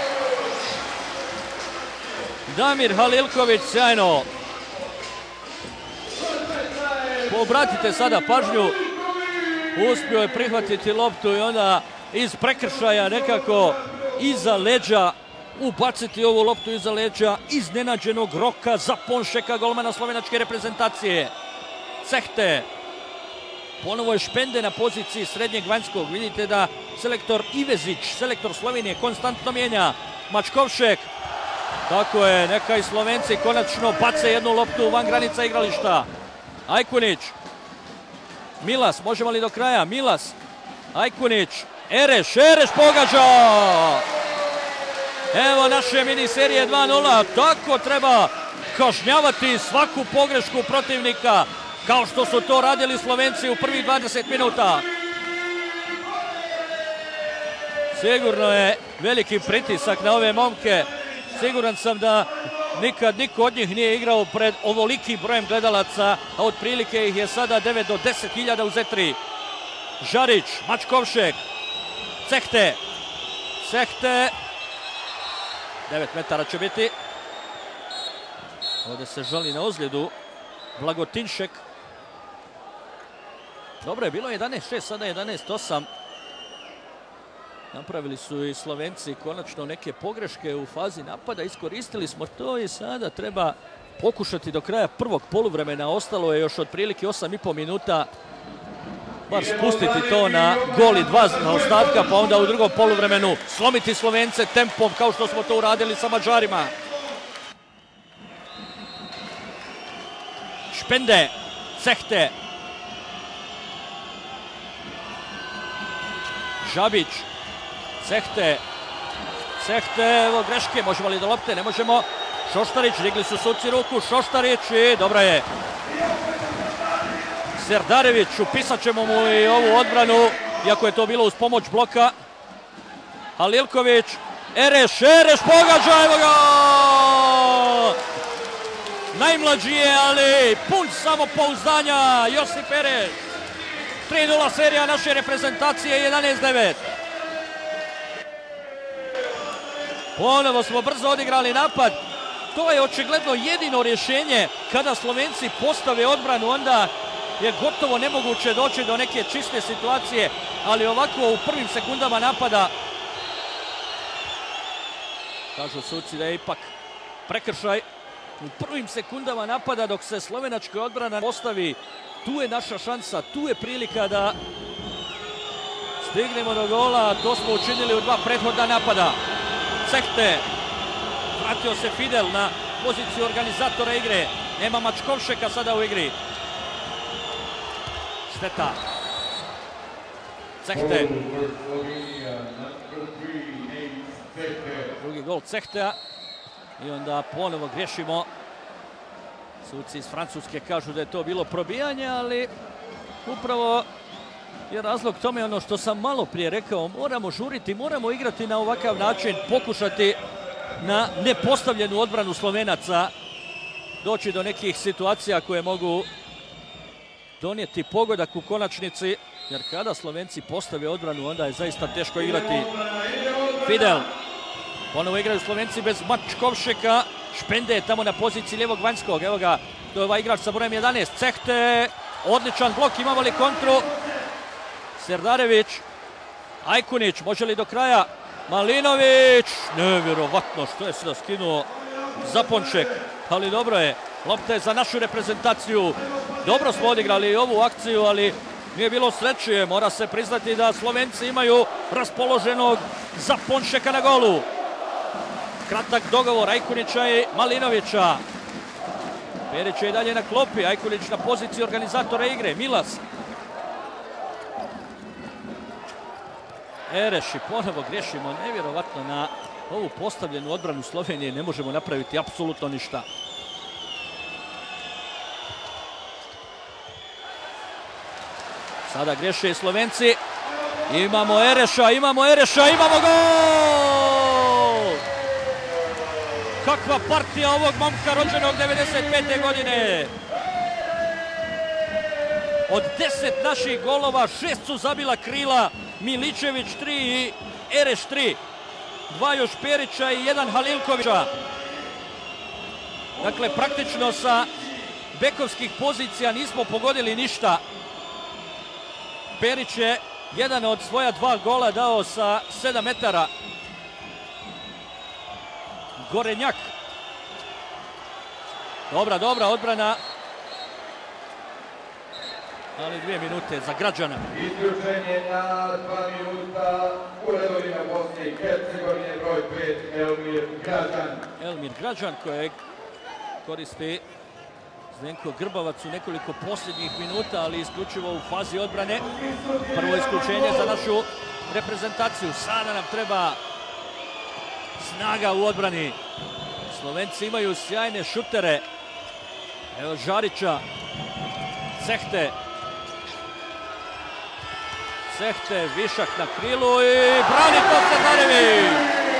Damir Halilković, sjajno. Obratite sada pažnju. Uspio je prihvatiti loptu i onda iz prekršaja nekako iza leđa ubaciti ovu loptu iza leđa iznenađenog Roka Zaponšeka, golmana slovenačke reprezentacije. Cehte. Ponovo je Špende na poziciji srednjeg vanjskog. Vidite da selektor Ivezić, selektor Slovenije, konstantno mijenja. Mačkovšek. Tako je, neka i Slovenci konačno bace jednu loptu van granica igrališta. Ajkunić. Milas, možemo li do kraja? Milas. Ajkunić. Ereš pogađa! Evo naše mini serije 2-0. Tako treba kažnjavati svaku pogrešku protivnika, kao što su to radili Slovenci u prvih 20 minuta. Sigurno je veliki pritisak na ove momke. Siguran sam da nikad niko od njih nije igrao pred ovolikim brojem gledalaca, a otprilike ih je sada 9 do 10.000 u Zetri. Žarić, Mačkovšek, Cehte. 9 metara će biti. Ovdje se žali na ozljedu Blagotinšek. Dobro je, bilo 11-6, sada 11-8. Napravili su i Slovenci konačno neke pogreške u fazi napada. Iskoristili smo to i sada treba pokušati do kraja prvog poluvremena. Ostalo je još otprilike 8,5 minuta. Bar spustiti to na gol i 2 ostatka, pa onda u drugom poluvremenu slomiti Slovence tempom kao što smo to uradili sa Mađarima. Špende, Cehte. Žabić, Cehte, evo greške, možemo li do lopte, ne možemo. Šoštarić, digli su suci ruku, Šoštarić i dobra je. Serdarević, upisat ćemo mu i ovu odbranu, iako je to bilo uz pomoć bloka. Halilković, Ereš pogađa, evo ga! Najmlađi je, ali pun samopouzdanja, Josip Ereš. 3-0 serija naše reprezentacije, 11-9. Ponovo smo brzo odigrali napad. To je očigledno jedino rješenje. Kada Slovenci postave odbranu, onda je gotovo nemoguće doći do neke čiste situacije, ali ovako u prvim sekundama napada kažu suci da je ipak prekršaj. U prvim sekundama napada dok se slovenačka odbrana postavi, tu je naša šansa, tu je prilika da stignemo do gola. To smo učinili u 2 prethodna napada. Cehte, vratio se Fidel na poziciju organizatora igre. Nema Mačkovšeka sada u igri. Šteta. Cehte. Drugi gol Cehtea. I onda ponovo griješimo. Suci iz Francuske kažu da je to bilo probijanje, ali upravo je razlog tome ono što sam malo prije rekao. Moramo žuriti, moramo igrati na ovakav način, pokušati na nepostavljenu odbranu Slovenaca doći do nekih situacija koje mogu donijeti pogodak u konačnici, jer kada Slovenci postave odbranu, onda je zaista teško igrati. Fidel. Ponovo igraju Slovenci bez Mačkovšeka. Špende je tamo na poziciji lijevog vanjskog. Evo ga, to je ovaj igrač sa brojem 11. Cehte, odličan blok, imamo li kontru? Serdarević, Ajkunić, može li do kraja? Malinović, nevjerovatno što je sada skinuo Zaponšek, ali dobro je. Lopta je za našu reprezentaciju. Dobro smo odigrali ovu akciju, ali nije bilo sreće. Mora se priznati da Slovenci imaju raspoloženog Zaponšeka na golu. Kratak dogovor Ajkunića i Malinovića. Perić je i dalje na klopi. Ajkunić na poziciji organizatora igre. Milas. Ereš i ponovo griješimo. Nevjerovatno na ovu postavljenu odbranu Slovenije. Ne možemo napraviti apsolutno ništa. Sada griješe i Slovenci. Imamo Ereša, imamo gol! Kakva partija ovog momka rođenog 95. godine. Od 10 naših golova 6 su zabila krila. Miličević 3 i Ereš 3. 2 još Perića i 1 Halilkovića. Dakle, praktično sa bekovskih pozicija nismo pogodili ništa. Perić je jedan od svoja 2 gola dao sa 7 metara. Gorenjak. Dobra odbrana. Ali 2 minute za Građana. Isključenje na 2 minuta u redovima Bosne i Hercegovine, broj 5, Elmir Građan. Elmir Građan kojeg koristi Zdenko Grbavac u nekoliko posljednjih minuta, ali isključivo u fazi odbrane. Prvo isključenje za našu reprezentaciju. Sada nam treba snaga u odbrani. Slovenci imaju sjajne šutere. Evo Žarića, Cehte, višak na krilu i brani to Serdarević.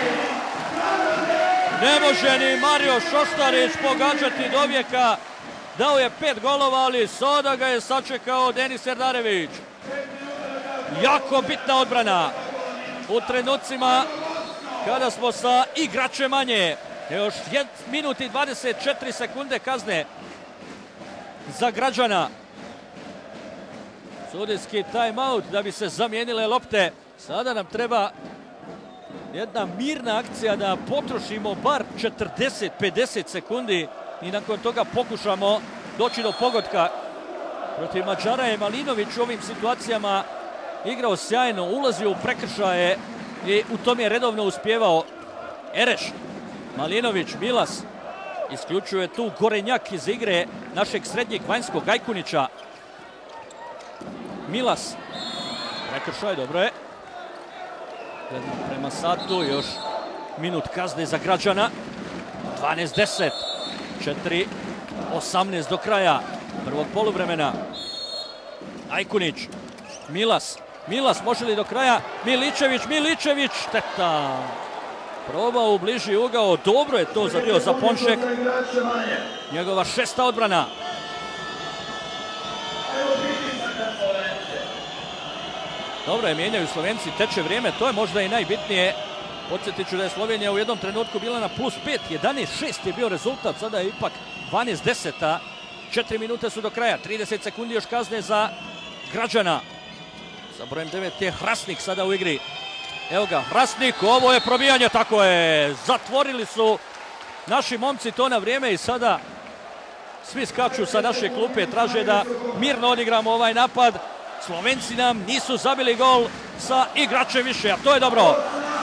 Ne može ni Mario Šoštarić pogađati do vijeka. Dao je 5 golova, ali sada ga je sačekao Denis Serdarević. Jako bitna odbrana u trenucima kada smo sa igračem manje. Još 1 minut i 24 sekunde kazne za Građana. Sudijski timeout da bi se zamijenile lopte. Sada nam jedna mirna akcija da potrošimo bar 40-50 sekundi i nakon toga pokušamo doći do pogotka. Protiv Mađara je Malinović u ovim situacijama igrao sjajno, ulazio u prekršaje i u tom je redovno uspjevao. Ereš, Malinović, Milas, isključuje tu Gorenjak iz igre našeg srednjeg vanjskog Ajkunića. Milas, prekršaj, dobro je. Gledamo prema satu, još minut kazne za Građana. 12-10, 4-18 do kraja prvog poluvremena. Ajkunić, Milas može li do kraja? Miličević, šteta. Probao u bliži ugao, dobro je to zabio za Ponček. Njegova 6. odbrana. Dobro je, mijenjaju Slovenci, teče vrijeme, to je možda i najbitnije. Podsjetit ću da je Slovenija u jednom trenutku bila na +5, 11-6 je bio rezultat, sada je ipak 12-10, 4 minute su do kraja, 30 sekundi još kazne za Građana. Sa brojem 9 je Hrasnik sada u igri. Evo ga, Hrasnik, ovo je probijanje, tako je, zatvorili su naši momci to na vrijeme i sada svi skaču sa naše klupe, traže da mirno odigramo ovaj napad. Slovenci nam nisu zabili gol sa igračem više, a to je dobro.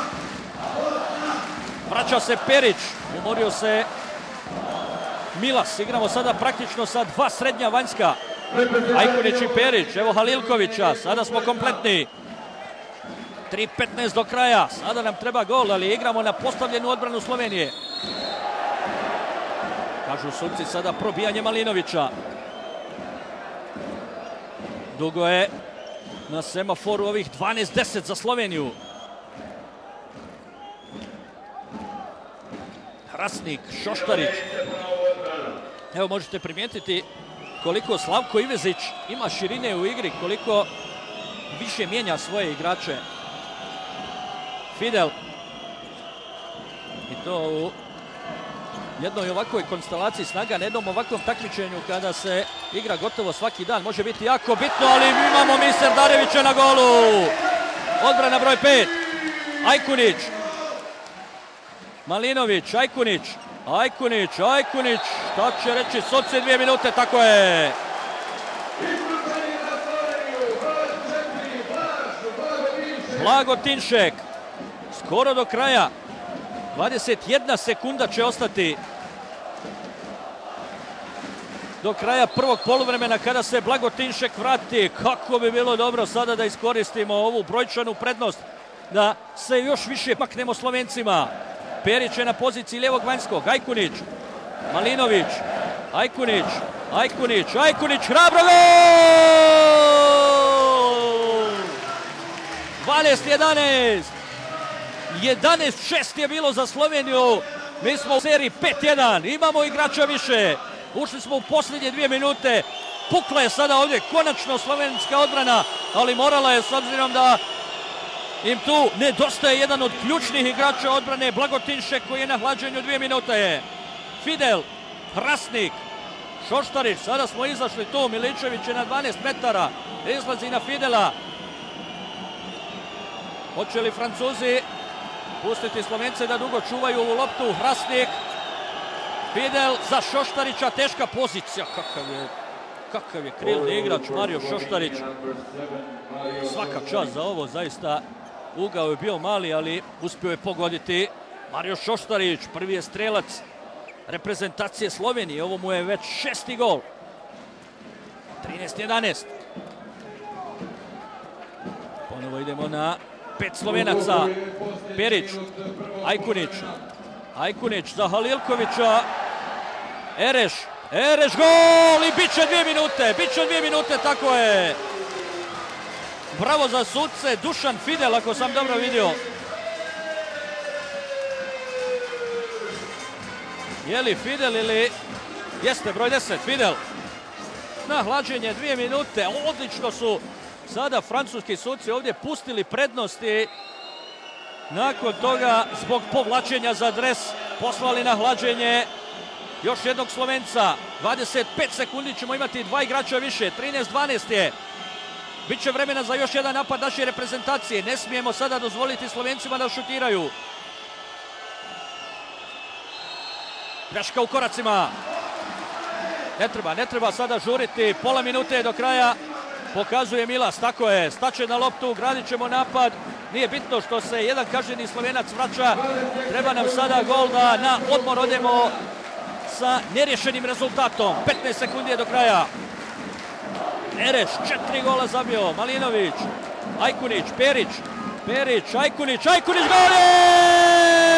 Vraća se Perić, umorio se Milas. Igramo sada praktično sa 2 srednja vanjska. Ajkunić i Perić, evo Halilkovića, sada smo kompletni. 3:15 do kraja, sada nam treba gol, ali igramo na postavljenu odbranu Slovenije. Kažu sudci sada probijanje Malinovića. Dugo je na semaforu ovih 12-10 za Sloveniju. Hrasnik, Šoštarić. Evo možete primijetiti koliko Slavko Ivezić ima širine u igri, koliko više mijenja svoje igrače. Fidel. I to u jednoj ovakvoj konstelaciji snaga, na jednom ovakvom takmičenju kada se igra gotovo svaki dan. Može biti jako bitno, ali imamo mi Serdarevića na golu. Odbrana broj 5. Ajkunić. Malinović, Ajkunić. Šta će reći sudci, 2 minute, tako je. Blago Tinšek. Skoro do kraja. 21 sekunda će ostati do kraja prvog poluvremena kada se Blago Tinšek vrati. Kako bi bilo dobro sada da iskoristimo ovu brojčanu prednost, da se još više maknemo Slovencima. Perić je na poziciji lijevog vanjskog. Ajkunić, Malinović, Ajkunić, hrabro gol! 12-11. 11-6 je bilo za Sloveniju. Mi smo u seriji 5-1. Imamo igrača više. Ušli smo u posljednje 2 minute. Pukla je sada ovdje konačno slovenska odbrana, ali morala je, s obzirom da im tu nedostaje jedan od ključnih igrača odbrane, Blago Tinšek, koji je na hlađenju 2 minute. Fidel, Hrasnik, Šoštarić, sada smo izašli tu, Miličević je na 12 metara, izlazi na Fidela, Hoće li Francuzi pustiti Slovence da dugo čuvaju ovu loptu? Hrastnik, Fidel za Šoštarića, teška pozicija. Kakav je krilni igrač Mario Šoštarić. Svaka čast za ovo, zaista ugao je bio mali, ali uspio je pogoditi Mario Šoštarić. Prvi je strelac reprezentacije Slovenije, ovo mu je već 6. gol. 13-11. Ponovo idemo na 5 Slovenaca. Perić, Ajkunić za Halilkovića. Ereš, gol i bit će 2 minute, tako je. Bravo za sudce, Dušan Fidel, ako sam dobro vidio. Je li Fidel ili... Jeste, broj 10, Fidel. Na hlađenje 2 minute, odlično su sada francuski sudci ovdje pustili prednosti. Nakon toga, zbog povlačenja za dres, poslali na hlađenje još jednog Slovenca. 25 sekundi ćemo imati 2 igrača više, 13-12 je. Biće vremena za još jedan napad naše reprezentacije. Ne smijemo sada dozvoliti Slovencima da šutiraju. Greška u koracima. Ne treba sada žuriti. Pola minute je do kraja. Pokazuje Milas, tako je. Staće na loptu, gradit ćemo napad. Nije bitno što se jedan kažnjeni Slovenac vraća. Treba nam sada gol da na odmor odemo sa nerješenim rezultatom. 15 sekundi je do kraja. Ereš, 4 gola zabio. Malinović, Ajkunić, Perić, Ajkunić, gol je!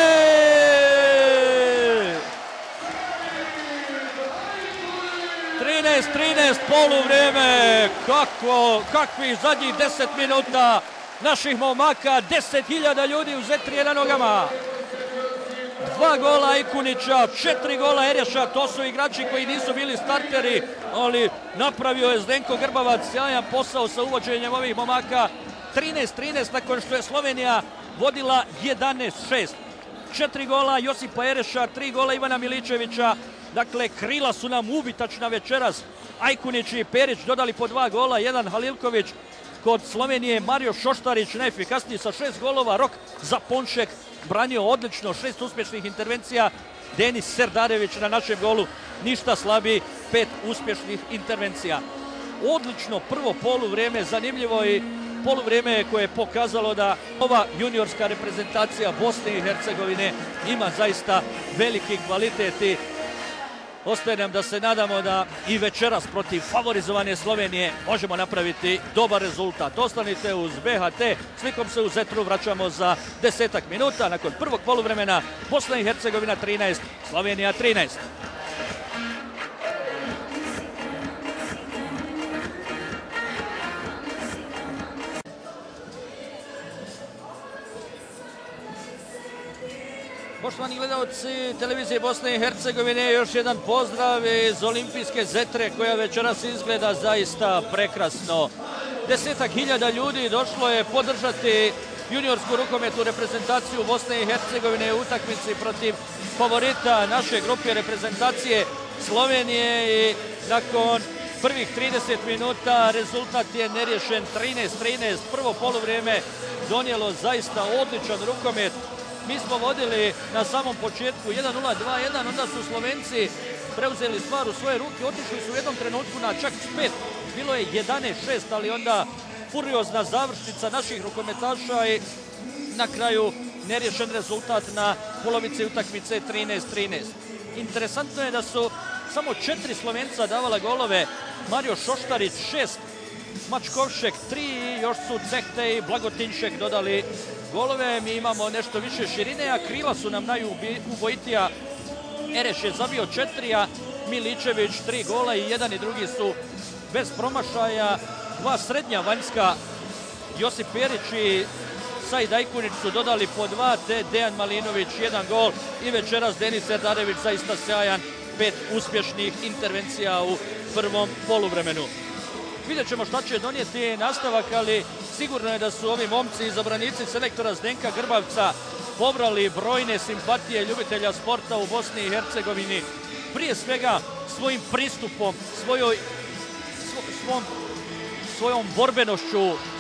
13-13, poluvrijeme. Kakvih zadnjih 10 minuta naših momaka. 10.000 ljudi u Z3 na nogama. 2 gola Ajkunića, 4 gola Ereša, to su igrači koji nisu bili starteri, ali napravio je Zdenko Grbavac sjajan posao sa uvođenjem ovih momaka. 13-13 nakon što je Slovenija vodila 11-6. 4 gola Josipa Ereša, 3 gola Ivana Miličevića. Dakle, krila su nam ubitačna večeras. Ajkunić i Perić dodali po 2 gola, jedan Halilković. Kod Slovenije Mario Šoštarić najefikasniji sa 6 golova, Rok Zaponšek branio odlično, 6 uspješnih intervencija. Denis Serdarević na našem golu ništa slabiji, 5 uspješnih intervencija. Odlično prvo poluvrijeme, zanimljivo i poluvrijeme koje je pokazalo da ova juniorska reprezentacija Bosne i Hercegovine ima zaista veliki kvalitet i ostaje nam da se nadamo da i večeras protiv favorizovane Slovenije možemo napraviti dobar rezultat. Ostanite uz BHT, slikom se u Zetru vraćamo za 10 minuta. Nakon prvog poluvremena Bosna i Hercegovina 13, Slovenija 13. Poštovani gledalci televizije Bosne i Hercegovine, još jedan pozdrav iz olimpijske Zetre koja večeras izgleda zaista prekrasno. 10.000 ljudi došlo je podržati juniorsku rukometnu reprezentaciju Bosne i Hercegovine u utakmici protiv favorita naše grupe reprezentacije Slovenije i nakon prvih 30 minuta rezultat je nerješen 13-13. Prvo poluvrijeme donijelo zaista odličan rukomet. Mi smo vodili na samom početku 1-0, 2-1, onda su Slovenci preuzeli stvar u svoje ruke, otišli su u jednom trenutku na čak 5, bilo je 11-6, ali onda furiozna završnica naših rukometaša i na kraju nerješen rezultat na polovici utakmice 13-13. Interesantno je da su samo 4 Slovenca davala golove, Mario Šoštarić 6, Mačkovšek 3, još su Cehte i Blagotinšek dodali golove. Mi imamo nešto više širine, a krila su nam najubojitija. Ereš je zabio 4, a Miličević 3 gola i jedan i drugi su bez promašaja. 2 srednja vanjska, Josip Perić i Said Ajkunić su dodali po 2, te Dejan Malinović 1 gol i večeras Denis Serdarević zaista sjajan, 5 uspješnih intervencija u prvom poluvremenu. Vidjet ćemo šta će donijeti nastavak, ali sigurno je da su ovi momci izabranici selektora Zdenka Grbavca pobrali brojne simpatije ljubitelja sporta u Bosni i Hercegovini. Prije svega svojim pristupom, svojom borbenošću,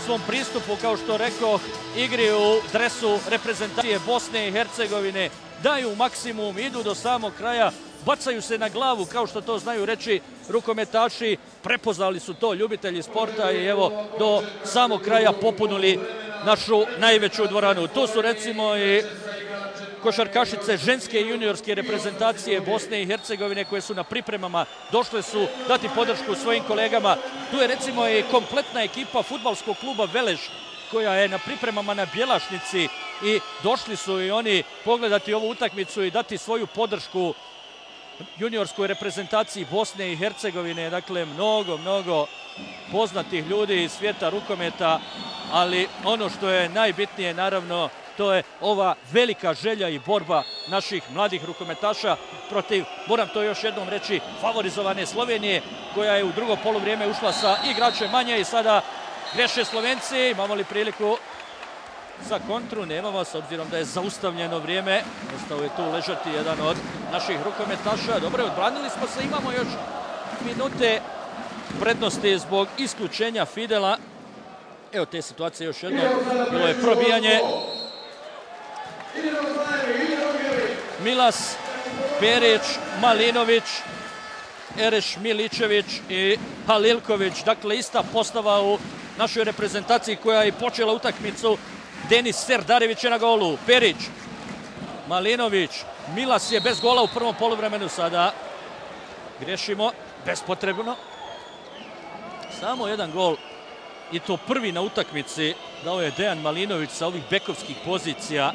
svom pristupu, kao što rekao, igri u dresu reprezentacije Bosne i Hercegovine, daju maksimum, idu do samog kraja, bacaju se na glavu, kao što to znaju reći rukometaši, prepoznali su to ljubitelji sporta i evo do samog kraja popunuli našu najveću dvoranu. Tu su recimo i košarkašice ženske i juniorske reprezentacije Bosne i Hercegovine koje su na pripremama, došle su dati podršku svojim kolegama. Tu je recimo i kompletna ekipa fudbalskog kluba Velež koja je na pripremama na Bjelašnici i došli su i oni pogledati ovu utakmicu i dati svoju podršku juniorskoj reprezentaciji Bosne i Hercegovine. Dakle, mnogo poznatih ljudi iz svijeta rukometa, ali ono što je najbitnije, naravno, to je ova velika želja i borba naših mladih rukometaša protiv, moram to još jednom reći, favorizovane Slovenije, koja je u drugo poluvrijeme ušla sa igračem manje i sada greše Slovenci. Imamo li priliku za kontru? Nemamo, s obzirom da je zaustavljeno vrijeme. Ostao je tu ležati jedan od naših rukometaša. Dobro, odbranili smo se, imamo još minute prednosti zbog isključenja Fidela. Evo te situacije još jednom. Bilo je probijanje. Milas, Perić, Malinović, Ereš Miličević i Halilković. Dakle, ista postava u našoj reprezentaciji koja je počela utakmicu. Denis Serdarević je na golu. Perić, Malinović, Milas je bez gola u prvom poluvremenu sada. Grešimo, bespotrebno. Samo jedan gol i to prvi na utakmici dao je Dejan Malinović sa ovih bekovskih pozicija.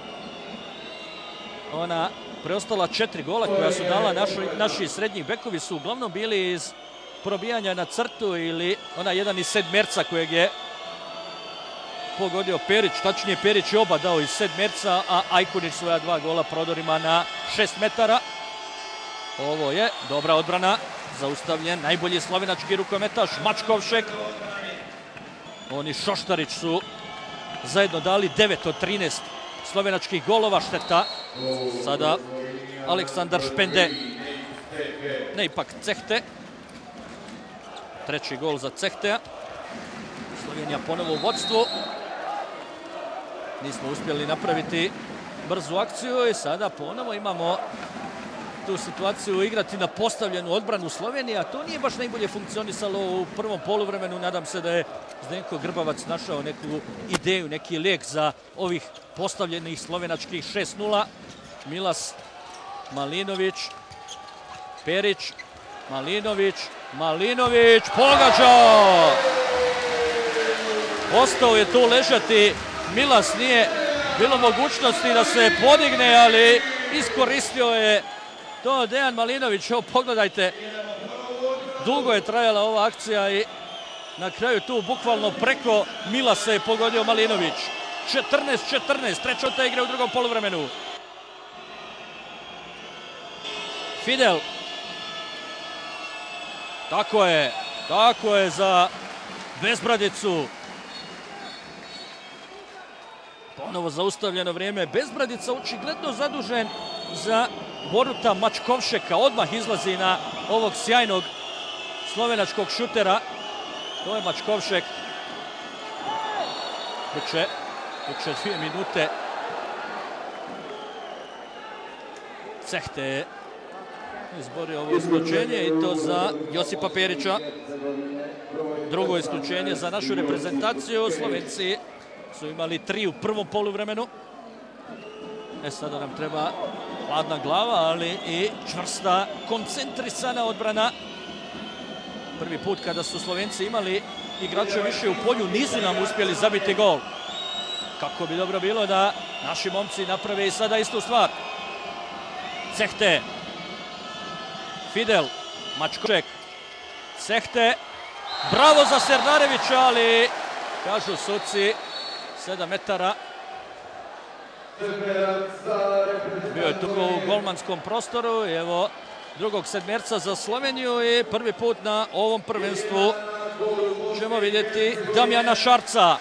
Ona preostala 4 gola koja su dala naši srednji bekovi su uglavnom bili iz probijanja na crtu ili ona jedan iz sedmerca kojeg je pogodio Perić. Tačnije, Perić je oba dao iz sedmerca, a Ajkunić svoja 2 gola prodorima na 6 metara. Ovo je dobra odbrana. Zaustavljen najbolji slovenački rukometaš Mačkovšek. Oni Šoštarić su zajedno dali 9 od 13 slovenačkih golova. Šteta sada Aleksandar Špende, ne ipak Cehte. Treći gol za Cehtea. Slovenija ponovo u vodstvu. Nismo uspjeli napraviti brzu akciju i sada ponovo imamo tu situaciju igrati na postavljenu odbranu Slovenije, a to nije baš najbolje funkcionisalo u prvom poluvremenu. Nadam se da je Zdenko Grbavac našao neku ideju, neki lijek za ovih postavljenih slovenačkih 6-0. Milas, Malinović, Perić, Malinović, pogađa! Ostao je tu ležati. Milas, nije bilo mogućnosti da se podigne, ali iskoristio je to Dejan Malinović. Evo, pogledajte, dugo je trajala ova akcija i na kraju tu bukvalno preko Milasa je pogodio Malinović. 14-14, treća ta igra u drugom poluvremenu. Fidel. Tako je za Bezbradicu. Ponovo zaustavljeno vrijeme. Bezbradica očigledno zadužen za Boruta Mačkovšeka. Odmah izlazi na ovog sjajnog slovenačkog šutera. To je Mačkovšek. Biće 2 minute. Cehte je izborio ovo isključenje i to za Josipa Perića. Drugo isključenje za našu reprezentaciju. Slovenci su imali 3 u prvom poluvremenu. Sada nam treba hladna glava, ali i čvrsta, koncentrisana odbrana. Prvi put kada su Slovenci imali igrača više u polju, nisu nam uspjeli zabiti gol. Kako bi dobro bilo da naši momci naprave i sada istu stvar. Cehte, Fidel, Mačkovšek, Cehte, bravo za Serdarevića, ali kažu suci 7 metara. Bio je tu u golmanskom prostoru i evo drugog sedmerca za Sloveniju i prvi put na ovom prvenstvu ćemo vidjeti Damjana Šarca.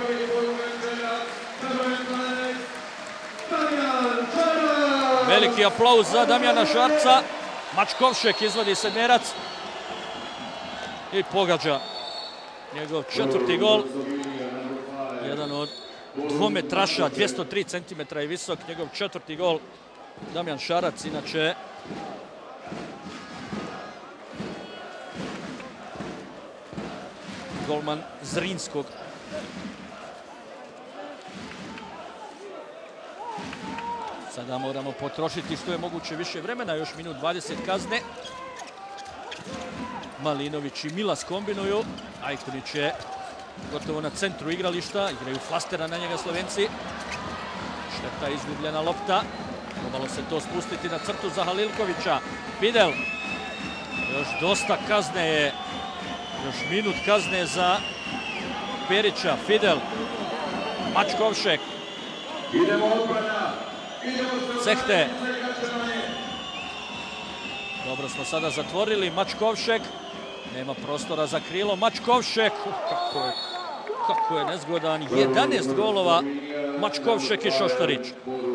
Veliki aplauz za Damjana Šarca. Mačkovšek izvodi sedmerac i pogađa njegov 4. gol. jedan od dvometraša, 203 cm je visok, njegov 4. gol. Damjan Šarac, inače golman Zrinskog. Sada moramo potrošiti što je moguće više vremena, još minut 20 kazne. Malinović i Milas kombinuju. Ajkunić je gotovo na centru igrališta, igraju flastera na njega Slovenci. Šteta, izgubljena lopta. Probalo se to spustiti na crtu za Halilkovića. Fidel. Još dosta kazne je. Još minut kazne za Perića. Fidel. Mačkovšek. Cehte. Dobro smo sada zatvorili. Mačkovšek. Nema prostora za krilo. Mačkovšek. Kako je nezgodan. 11 golova. Mačkovšek i Šoštarić.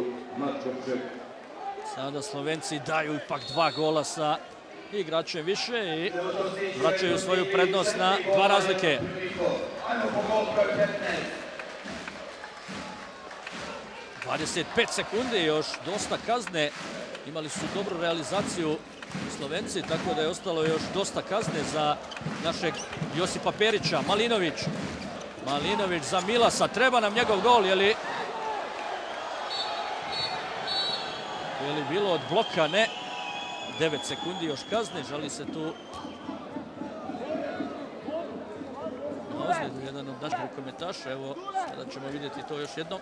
Sada Slovenci daju ipak 2 gola sa igračem više i vraćaju svoju prednost na 2 razlike. ...25 sekundi, još dosta kazne. Imali su dobru realizaciju Slovenci, tako da je ostalo još dosta kazne za našeg Josipa Perića. Malinović. Malinović za Milasa. Treba nam njegov gol, je li bilo od bloka? Ne. 9 sekundi još kazne. Žali se tu na ozljedu jedan od naših rukometaša. Evo, sada ćemo vidjeti to još jednom.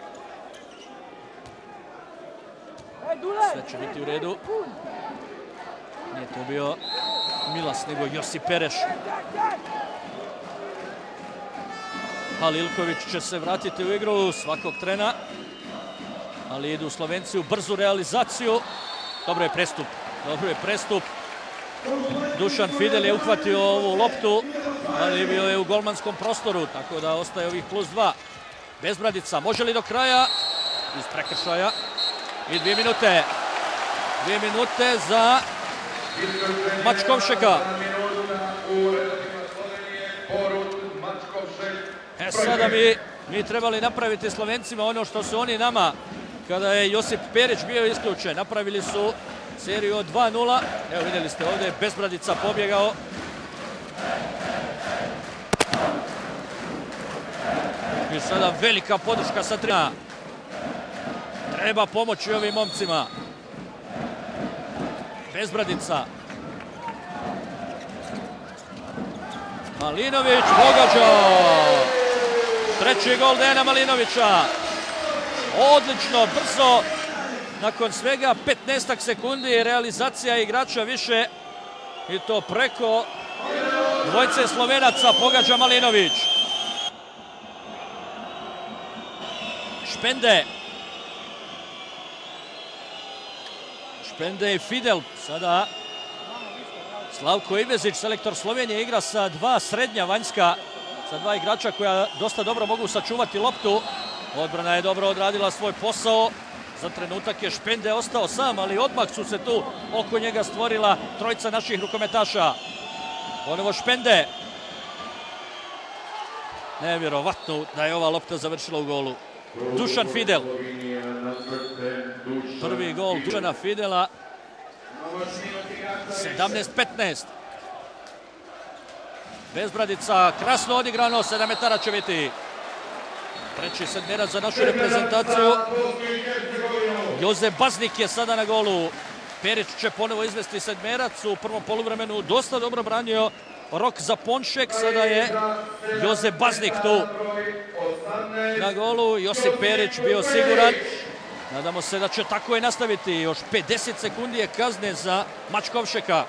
Sve će biti u redu. Nije to bio Milas, nego Josip Pereš. Halilković će se vratiti u igru svakog trena. Ali idu Slovenci u brzu realizaciju. Dobro je prestup. Dobro je prestup. Dušan Fidel je uhvatio ovu loptu, ali bio je u golmanskom prostoru, tako da ostaje ovih +2. Bezbradica, može li do kraja? Iz prekršaja. I 2 minute. 2 minute za Mačkovšeka. Sada mi trebali napraviti Slovencima ono što su oni nama kada je Josip Perić bio isključen. Napravili su seriju od 2-0. Evo, vidjeli ste ovdje, Bezbradica pobjegao. I sada velika podrška sa tribina. Treba pomoći ovim momcima. Bezbradica. Malinović pogađa. 3. gol Dejana Malinovića. Odlično, brzo. Nakon svega 15 sekundi realizacija igrača više. I to preko dvojce Slovenaca pogađa Malinović. Špende. Špende i Fidel. Sada Slavko Ivezić, selektor Slovenije, igra sa 2 srednja vanjska. Sa 2 igrača koja dosta dobro mogu sačuvati loptu. Odbrana je dobro odradila svoj posao. Za trenutak je Špende ostao sam, ali odmah su se tu oko njega stvorila trojica naših rukometaša. Ponovo Špende. Nevjerovatno da je ova lopta završila u golu. Dušan Fidel. Prvi gol Dušana Fidela. 17-15. Bezbradica, krasno odigrano, 7 metara će biti. 3. sedmerac za našu reprezentaciju. Joze Baznik je sada na golu. Perić će ponovo izvesti sedmerac. U prvom poluvremenu dosta dobro branio Rok Zaponšek. Sada je Joze Baznik tu na golu. Josip Perić bio siguran. Nadamo se da će tako i nastaviti. Još 50 sekundi je kazne za Mačkovšeka.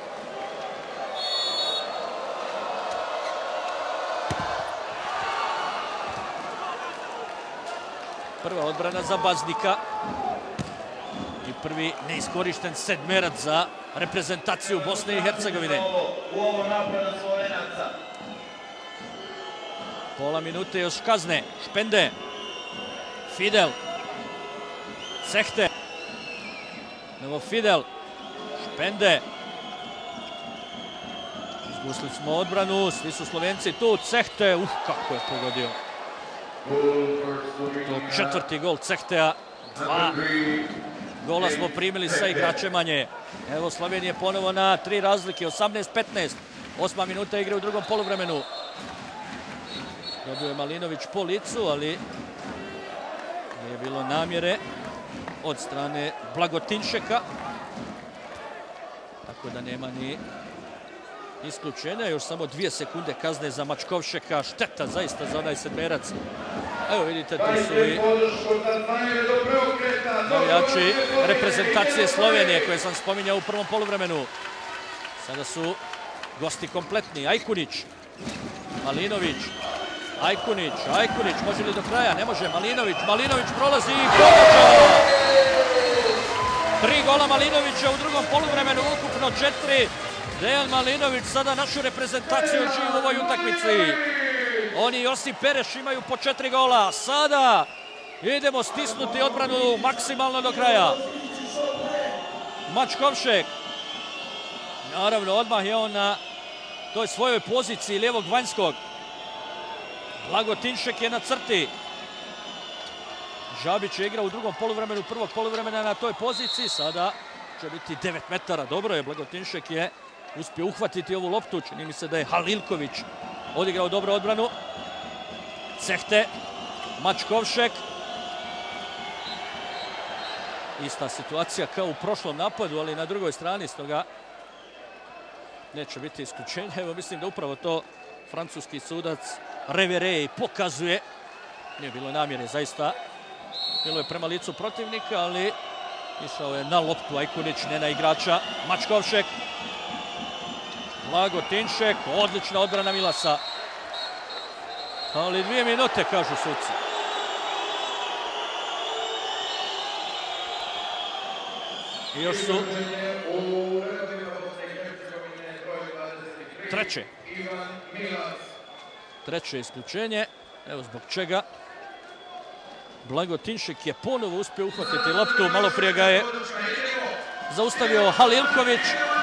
Prva odbrana za Baznika. I prvi neiskorišten sedmerac za reprezentaciju Bosne i Hercegovine. Pola minute još kazne. Špende. Fidel. Cehte. Evo Fidel. Špende. Izgusli smo odbranu. Svi su Slovenci tu. Cehte. Kako je pogodio. To četvrti gol Cehtea. 2 gola smo primili sa igračem manje. Evo Slovenije ponovo na 3 razlike, 18-15. 8. minuta igre u drugom poluvremenu. Dobio je Malinović po licu, ali nije bilo namjere od strane Blagotinšeka. Tako da nema ni isključenja. Još samo 2 sekunde kazne za Mačkovšeka. Šteta zaista za onaj sedmerac. Evo vidite, tu su i navijači reprezentacije Slovenije koje sam spominjao u prvom poluvremenu. Sada su gosti kompletni. Ajkunić, Malinović, Ajkunić, može li do kraja? Ne može. Malinović prolazi i pogađa! 3 gola Malinovića u drugom poluvremenu, ukupno 4. Dejan Malinović sada našu reprezentaciju živi u ovoj utakmici. Oni i Josip Pereš imaju po 4 gola. Sada idemo stisnuti odbranu maksimalno do kraja. Mačkovšek. Naravno, odmah je on na toj svojoj poziciji lijevog vanjskog. Blagotinšek je na crti. Žabić je igrao u drugom poluvremenu prvog poluvremena na toj poziciji. Sada će biti 9 metara. Dobro je, Blagotinšek je uspio uhvatiti ovu loptu. Čini mi se da je Halilković odigrao dobro odbranu. Cehte, Mačkovšek. Ista situacija kao u prošlom napadu, ali na drugoj strani, stoga neće biti isključenja. Evo, mislim da upravo to francuski sudac Reverej pokazuje. Nije bilo namjere, zaista. Bilo je prema licu protivnika, ali išao je na loptu Ajkunić, ne na igrača. Mačkovšek, Blagotinšek, odlična odbrana Milasa. Ali 2 minute, kažu sudci. I još su treće isključenje. Evo zbog čega. Blagotinšek je ponovo uspio uhvatiti loptu. Malo prije ga je zaustavio Halilković.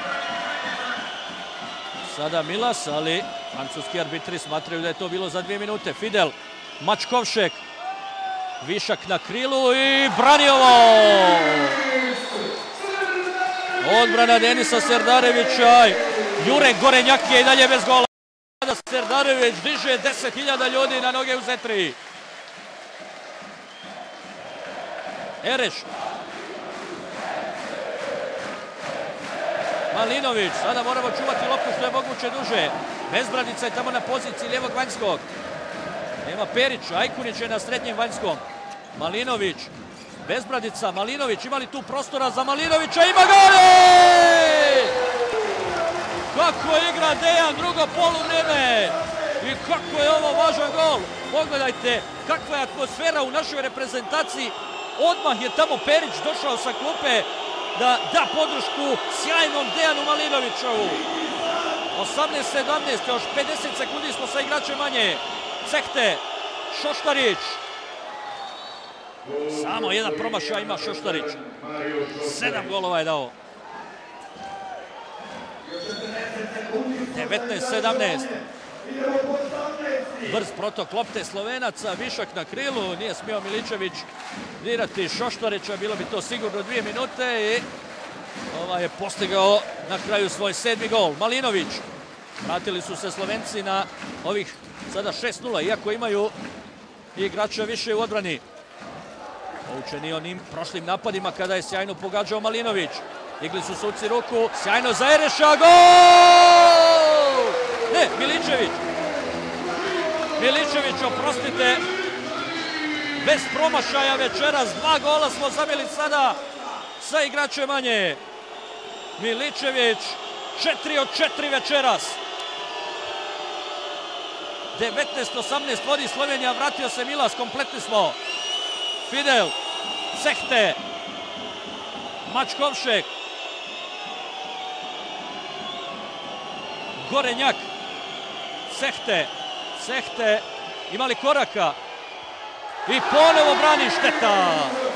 Sada Milas, ali francuski arbitri smatraju da je to bilo za 2 minute. Fidel, Mačkovšek, višak na krilu i Braniovo! Odbrana Denisa Serdarevića. Jure Gorenjak je i dalje bez gola. Serdarević diže 10.000 ljudi na noge u Zetri. Ereš. Malinović, sada moramo čuvati loptu što je moguće duže. Bezbradica je tamo na poziciji lijevog vanjskog. Nema Perića, Ajkunić je na srednjem vanjskom. Malinović, Bezbradica, Malinović, ima li tu prostora za Malinovića? Ima gole! Kako igra Dejan, drugo poluvrijeme! I kako je ovo važan gol! Pogledajte kakva je atmosfera u našoj reprezentaciji. Odmah je tamo Perić došao sa klupe da da podršku sjajnom Dejanu Malinoviću. 18-17, još 50 sekundi smo sa igračem manje. Cehte, Šoštarić. Samo jedan promašaj ima Šoštarić. 7 golova je dao. 19-17. Brz protok lopte Slovenaca, višak na krilu, nije smio Miličević dirati Šoštarića, bilo bi to sigurno 2 minute i ovaj je postigao na kraju svoj 7. gol. Malinović, vratili su se Slovenci na ovih sada 6-0, iako imaju igrača više u odbrani. Poučeni onim prošlim napadima kada je sjajno pogađao Malinović. Igli su suci ruku, sjajno za Ereša, gol! Ne, Miličević. Miličević, oprostite, bez promašaja večeras. 2 gola smo zabili sada sa igračem manje. Miličević, 4 od 4 večeras. 19-18 vodi Slovenija, vratio se Milas, kompletni smo. Fidel, Cehte, Mačkovšek, Gorenjak, Cehte, imali koraka i ponovo brani, šteta.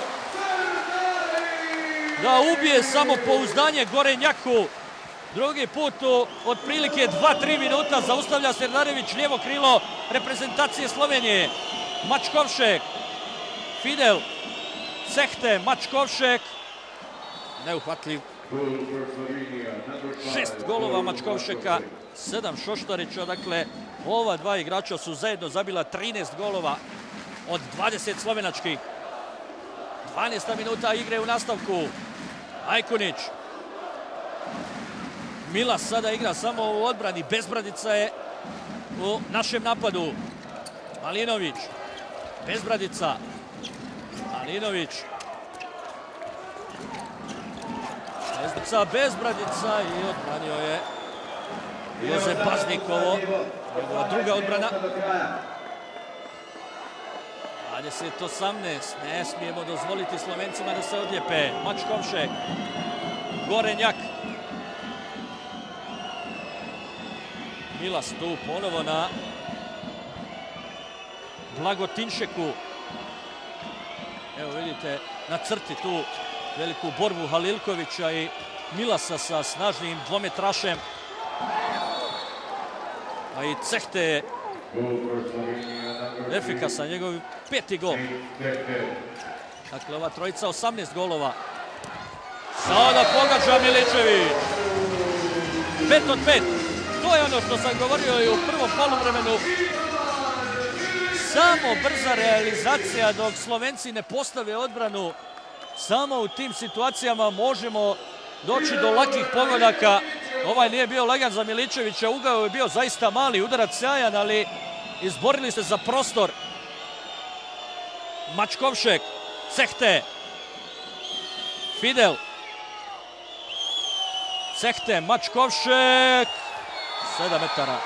Da ubije samopouzdanje Gorenjaku. Drugi put u otprilike 2-3 minuta zaustavlja Serdarević lijevo krilo reprezentacije Slovenije. Mačkovšek, Fidel, Cehte, Mačkovšek, neuhvatljiv. 6 golova Mačkovšeka, 7 Šoštarića, dakle ova dva igrača su zajedno zabila 13 golova od 20 slovenačkih. 12. minuta igre u nastavku. Ajkunić. Milas sada igra samo u odbrani, Bezbradica je u našem napadu. Malinović, Bezbradica, Malinović. Bezbradica i odbranio je Joze Baznikovo. Njegova druga odbrana. 20-18. Ne smijemo dozvoliti Slovencima da se odlijepe. Mačkovšek. Gorenjak. Milas tu ponovo na Blagotinšeku. Evo vidite na crti tu veliku borbu Halilkovića i Milasa sa snažnim dvometrašem. A i Cehte je efikasan, njegov 5. gol. Dakle, ova trojica 18 golova. Sada pogađa Miličević. 5 od 5. To je ono što sam govorio i u prvom poluvremenu. Samo brza realizacija dok Slovenci ne postave odbranu. Samo u tim situacijama možemo doći do lakih pogodaka. Ovaj nije bio lagan za Miličevića, ugao je bio zaista mali, udarac sjajan, ali izborili se za prostor. Mačkovšek, Cehte, Fidel, Cehte, Mačkovšek, 7 metara.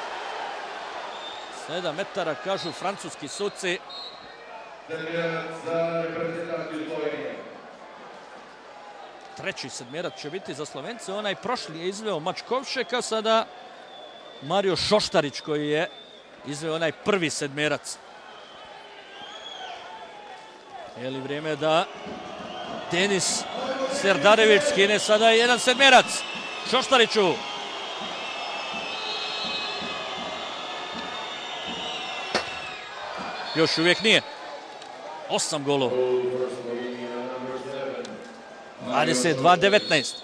7 metara, kažu francuski suci. Treći sedmerac će biti za Slovence. Onaj prošli je izveo Mačkovšeka, sada Mario Šoštarić koji je izveo onaj prvi sedmerac. Je li vrijeme da Denis Serdarević skine sada jedan sedmerac Šoštariću. Još uvijek nije. 8 golova. 22-19.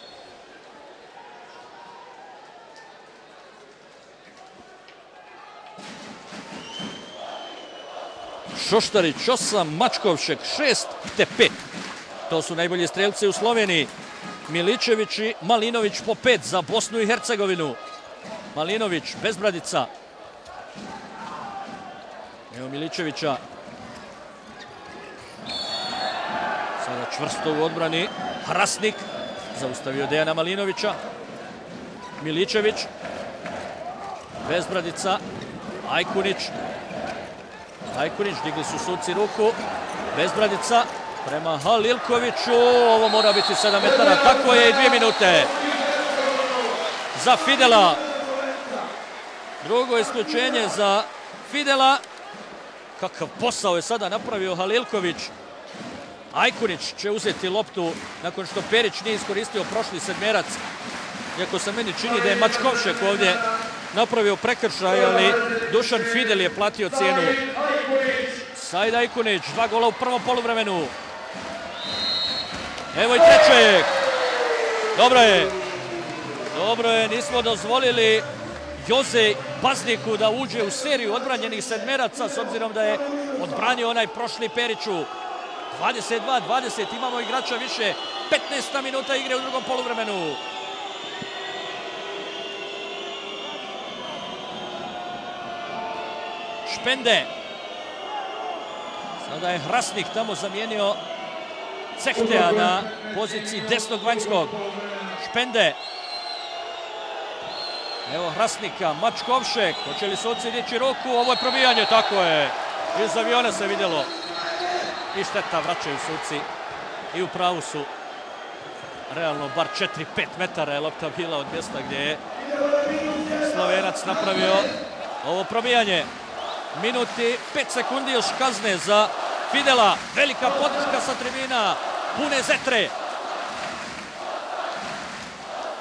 Šoštarić 8, Mačkovšek 6 te 5. To su najbolji strelci u Sloveniji. Miličević i Malinović po 5 za Bosnu i Hercegovinu. Malinović, Bezbradica. Evo Miličevića. Sada čvrsto u odbrani. Hrasnik. Zaustavio Dejana Malinovića. Miličević. Bezbradica. Ajkunić. Ajkunić, digli su suci ruku. Bezbradica prema Halilkoviću. Ovo mora biti 7 metara. Tako je i 2 minute. Za Fidela. Drugo isključenje za Fidela. Kakav posao je sada napravio Halilković. Ajkunić će uzeti loptu nakon što Perić nije iskoristio prošli sedmerac. Iako se meni čini da je Mačkovšek ovdje napravio prekršaj, ali Dušan Fidel je platio cijenu. Said Ajkunić, 2 gola u prvom poluvremenu. Evo i trećeg. Dobro je. Dobro je, nismo dozvolili Joze Bazniku da uđe u seriju odbranjenih sedmeraca, s obzirom da je odbranio onaj prošli Periću. 22-20, imamo igrača više. 15. minuta igre u drugom poluvremenu. Špende. Sada je Hrasnik tamo zamijenio Cehtea na poziciji desnog vanjskog. Špende. Evo Hrasnika, Mačkovšek. Hoće li suci dići ruku? Ovo je probijanje, tako je. Iz aviona se vidjelo. I šteta, vraćaju suci. I u pravu su. Realno, bar 4-5 metara je lopta bila od mjesta gdje je Slovenac napravio ovo probijanje. Minuti, 5 sekundi još kazne za Fidela. Velika podrška sa tribina. Pune Zetre.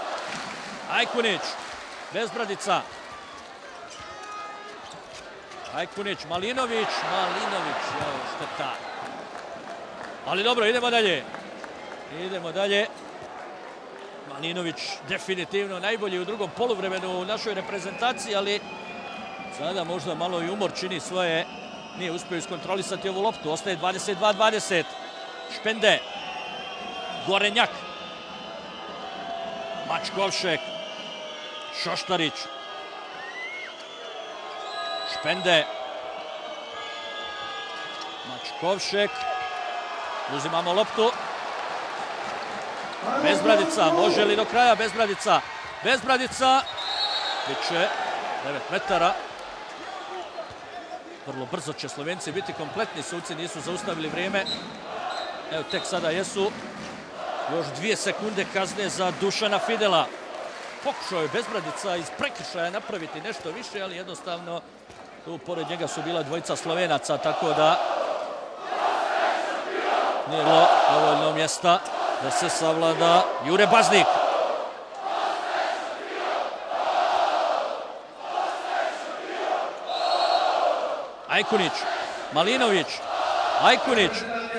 Ajkunić. Bezbradica. Ajkunić, Malinović, jao, šteta. Ali dobro, idemo dalje. Idemo dalje. Malinović definitivno najbolji u drugom poluvremenu u našoj reprezentaciji, ali sada možda malo i umor čini svoje. Nije uspio iskontrolisati ovu loptu. Ostaje 22-20. Špende. Gorenjak. Mačkovšek. Šoštarić. Špende. Mačkovšek. Uzimamo loptu. Bezbradica. Može li do kraja Bezbradica? Bezbradica. Biće 9 metara. Vrlo brzo će Slovenci biti kompletni. Suci nisu zaustavili vrijeme. Evo, tek sada jesu. Još 2 sekunde kazne za Dušana Fidela. Pokušao je Bezbradica iz prekršaja napraviti nešto više, ali jednostavno tu pored njega su bila dvojica Slovenaca, tako da nije bilo dovoljno mjesta da se savlada Jure Baznik. Ajkunić, Malinović, Ajkunić,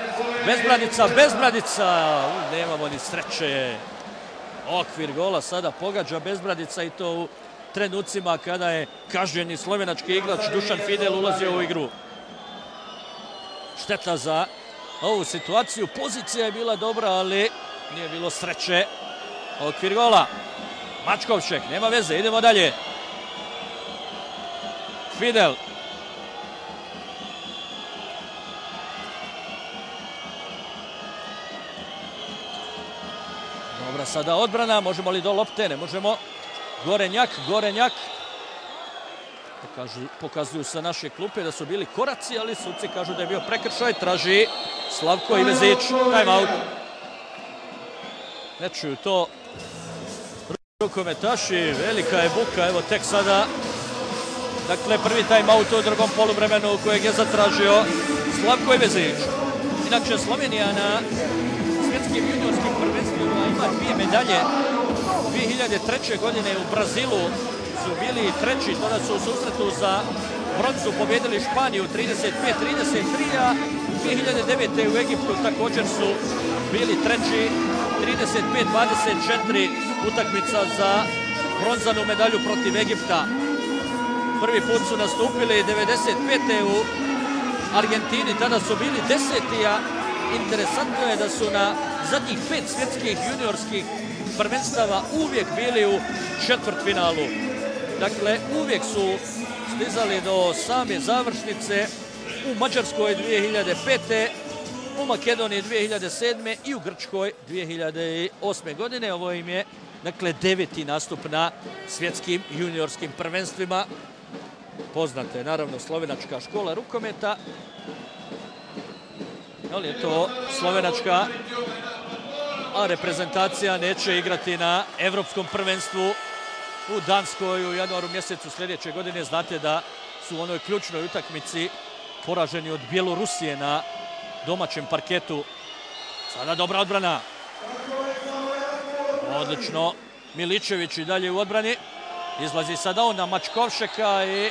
Bezbradica, nemamo ni sreće. Okvir gola sada pogađa Bezbradica i to u trenucima kada je kažnjeni slovenački igrač Dušan Fidel ulazio u igru. Šteta za ovu situaciju, pozicija je bila dobra, ali nije bilo sreće. Okvir gola, Mačkovšek, nema veze, idemo dalje. Fidel. Dobra sada odbrana, možemo li do lopte? Ne možemo. Gorenjak. Pokazuju sa naše klupe da su bili koraci, ali suci kažu da je bio prekršaj. Traži Slavko Ivezić. Time out. Ne čuju to rukometaši. Velika je buka. Evo tek sada. Dakle, prvi time out u drugom poluvremenu kojeg je zatražio Slavko Ivezić. Inače, Slovenija na svjetskim juniorskim prvenstvima ima 2 medalje. 2003. godine u Brazilu su bili treći, tada su u susretu za bronzu pobjedili Španiju 35-33, a 2009. u Egiptu također su bili treći 35-24, utakmica za bronzanu medalju protiv Egipta. Prvi put su nastupili 95. u Argentini, tada su bili 10. a interesantno je da su na zadnjih 5 svjetskih juniorskih prvenstava uvijek bili u četvrtfinalu. Dakle, uvijek su stizali do same završnice u Mađarskoj 2005. u Makedoniji 2007. i u Grčkoj 2008. godine. Ovo im je, dakle, 9. nastup na svjetskim juniorskim prvenstvima. Poznata je, naravno, slovenačka škola rukometa. Ali je to slovenačka, a reprezentacija neće igrati na evropskom prvenstvu u Danskoj u januaru mjesecu sljedeće godine. Znate da su u onoj ključnoj utakmici poraženi od Bjelorusije na domaćem parketu. Sada dobra odbrana. Odlično. Miličević i dalje u odbrani. Izlazi sada on na Mačkovšeka i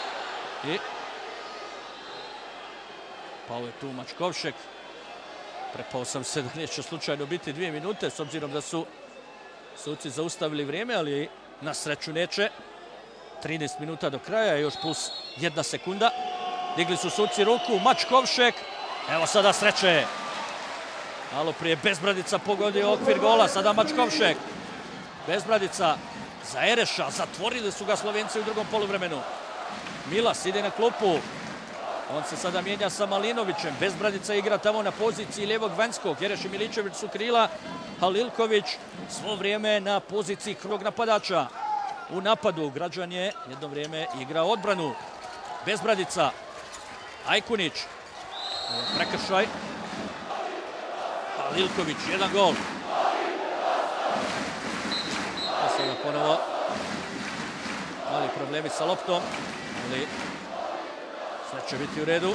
pao je tu Mačkovšek. Prepao sam se da neće slučajno biti 2 minute, s obzirom da su suci zaustavili vrijeme, ali na sreću neće. 13 minuta do kraja, još plus 1 sekunda. Digli su suci ruku, Mačkovšek. Evo sada sreće. Malo prije Bezbradica pogodio okvir gola, sada Mačkovšek. Bezbradica za Ereša, zatvorili su ga Slovenci u drugom poluvremenu. Milas ide na klupu. On se sada mijenja sa Malinovićem. Bezbradica igra tamo na poziciji lijevog vanjskog. Jereš i Miličević su krila. Halilković svo vrijeme na poziciji krug napadača. U napadu Građan je jedno vrijeme igra odbranu. Bezbradica. Ajkunić. Prekršaj. Halilković, 1 gol. Sada ponovo mali problemi sa loptom, ali sve će biti u redu.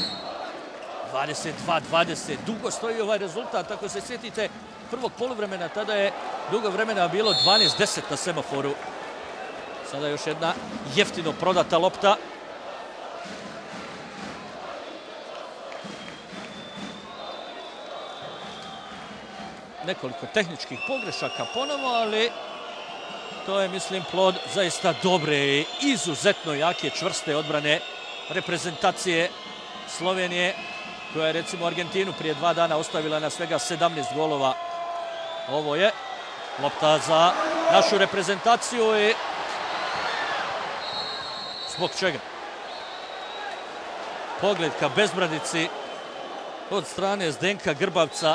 22-20. Dugo stoji ovaj rezultat. Ako se sjetite prvog poluvremena, tada je dugo vremena bilo 12-10 na semaforu. Sada još jedna jeftino prodata lopta. nekoliko tehničkih pogrešaka ponovo, ali to je, mislim, plod zaista dobre i izuzetno jake, čvrste odbrane reprezentacije Slovenije, koja je, recimo, Argentinu prije 2 dana ostavila na svega 17 golova. Ovo je lopta za našu reprezentaciju i zbog čega? Pogled ka bezbranici od strane Zdenka Grbavca.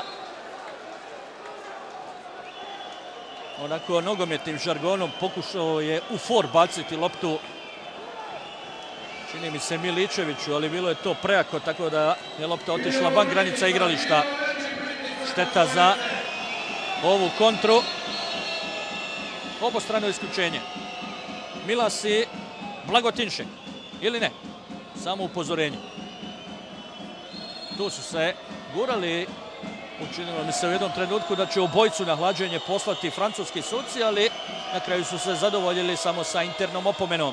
Onako nogometnim žargonom pokušao je u for baciti loptu, čini mi se, Miličeviću, ali bilo je to prejako, tako da je lopta otišla van granica igrališta. Šteta za ovu kontru. Obostrano isključenje. Milas i Blagotinšek, ili ne? Samo upozorenje. Tu su se gurali. Učinilo mi se u jednom trenutku da će obojicu na hlađenje poslati francuski suci, ali na kraju su se zadovoljili samo sa internom opomenom.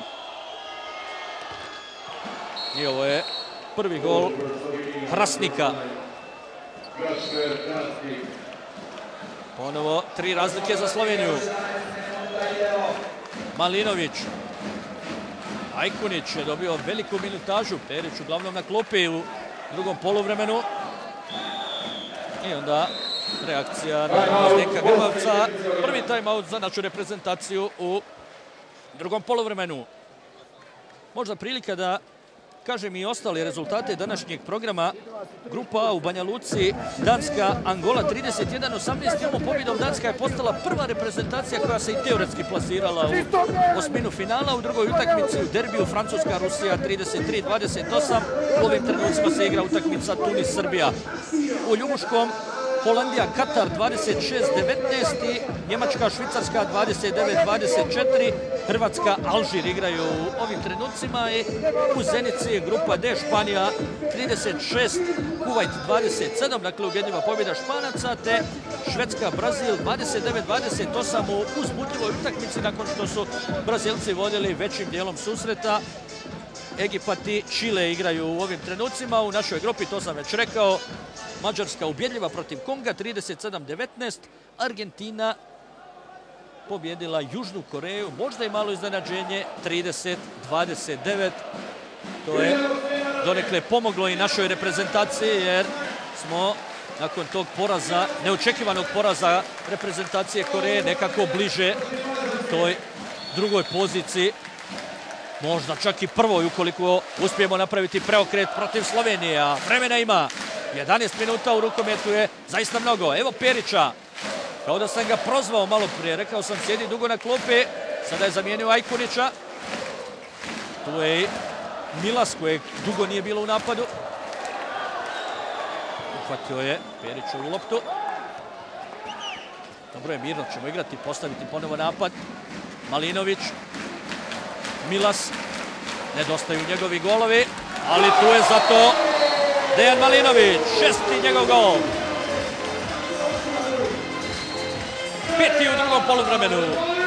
I ovo je prvi gol Hrastnika. Ponovo 3 razlike za Sloveniju. Malinović. Ajkunić je dobio veliku minutažu. Perić uglavnom na klupi u drugom poluvremenu. I onda reakcija na Zdenka Grbavca. Prvi timeout za našu reprezentaciju u drugom poluvremenu. Možda prilika da kažem i ostale rezultate današnjeg programa. Grupa A u Banja Luci, Danska, Angola 31-18. Imamo pobjedom. Danska je postala prva reprezentacija koja se i teoretski plasirala u osminu finala. U drugoj utakmici u derbiju Francuska, Rusija 33-28. U ovim trenucima se igra utakmica Tunis-Srbija. U ljubuškom Holandija, Katar 26-19 i Njemačka, Švicarska 29-24. Hrvatska, Alžir igraju u ovim trenucima i u Zenici je grupa D, Španija 36, Kuvajt 27, dakle ubjedljiva pobjeda Španaca, te Švedska, Brazil 29-28 u uzbudljivoj utakmici nakon što su Brazilci vodili većim dijelom susreta. Egipat i Čile igraju u ovim trenucima. U našoj grupi, to sam već rekao, Mađarska ubjedljiva protiv Konga 37-19. Argentina pobjedila Južnu Koreju, možda i malo iznenađenje, 30-29. To je donekle pomoglo i našoj reprezentaciji, jer smo nakon tog poraza, neočekivanog poraza reprezentacije Koreje, nekako bliže toj drugoj poziciji. Možda čak i prvoj, ukoliko uspijemo napraviti preokret protiv Slovenije, a vremena ima. 11 minuta u rukometu je zaista mnogo. Evo Perića, kao da sam ga prozvao malo prije. Rekao sam, sjedi dugo na klupi, sada je zamijenio Ajkunića. Tu je i Milas, kojeg dugo nije bilo u napadu. Uhvatio je Perićovu loptu. Dobro je, mirno ćemo igrati, postaviti ponovo napad. Malinović. Milas, nedostaju njegovi golovi, ali tu je zato Dejan Malinović, 6. njegov gol. 5. u drugom poluvremenu.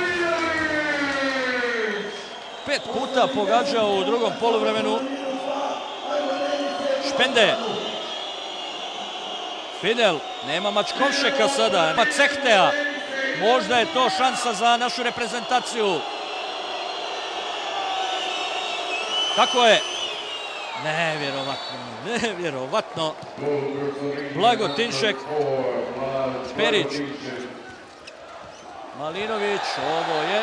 5 puta pogađao u drugom poluvremenu. Špende. Fidel, nema Mačkovšeka sada, nema Cehtea. Možda je to šansa za našu reprezentaciju. Tako je. Nevjerovatno, nevjerovatno. Blagotinšek, Perić, Malinović, ovo je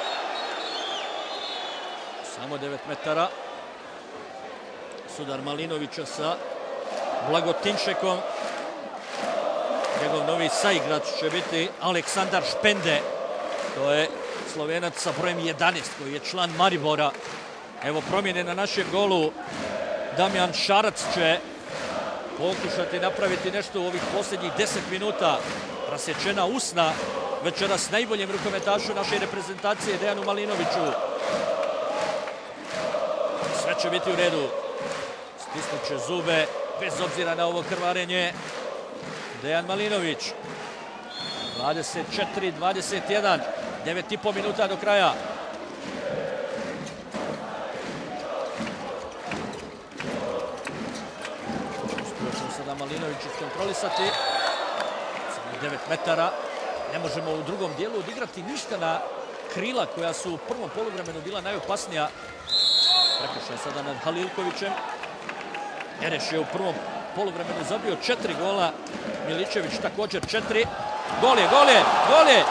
samo 9 metara. Sudar Malinovića sa Blagotinšekom. Njegov novi saigrač će biti Aleksandar Špende. To je Slovenac sa brojem 11 koji je član Maribora. Evo promjene na našem golu. Damjan Šarac će pokušati napraviti nešto u ovih posljednjih 10 minuta. Rasječena usna večeras najboljem rukometašu naše reprezentacije, Dejanu Malinoviću. Sve će biti u redu. Stisnut će zube bez obzira na ovo krvarenje. Dejan Malinović. 24-21. 9,5 minuta do kraja. Malinović iskontrolisati. 9 metara. Ne možemo u drugom dijelu odigrati ništa na krila koja su u prvom poluvremenu bila najopasnija. Prekršaj sada nad Halilkovićem. Ereš je u prvom poluvremenu zabio 4 gola. Miličević također 4. Gol je, gol je, gol je!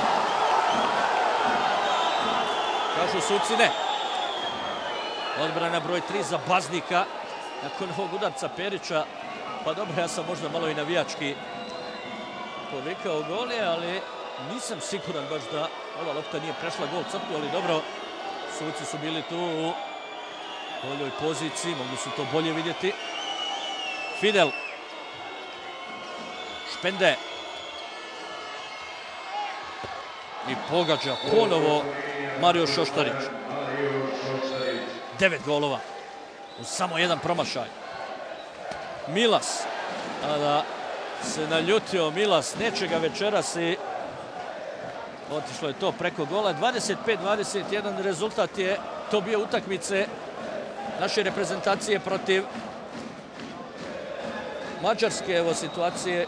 Kažu suci ne. Odbrana broj 3 za Baznika. Nakon ovog udarca Perića. Pa dobro, ja sam možda malo i navijački povikao gol je, ali nisam siguran baš da ova lopta nije prešla gol crtu, ali dobro, suci su bili tu u boljoj poziciji, mogli su to bolje vidjeti. Fidel. Špende. I pogađa ponovo Mario Šoštarić. 9 golova. Uz samo jedan promašaj. Milas. Tada se naljutio Milas nečega večeras i otišlo je to preko gola. 25-21 rezultat je to bio utakmice naše reprezentacije protiv Mađarske. Evo situacije.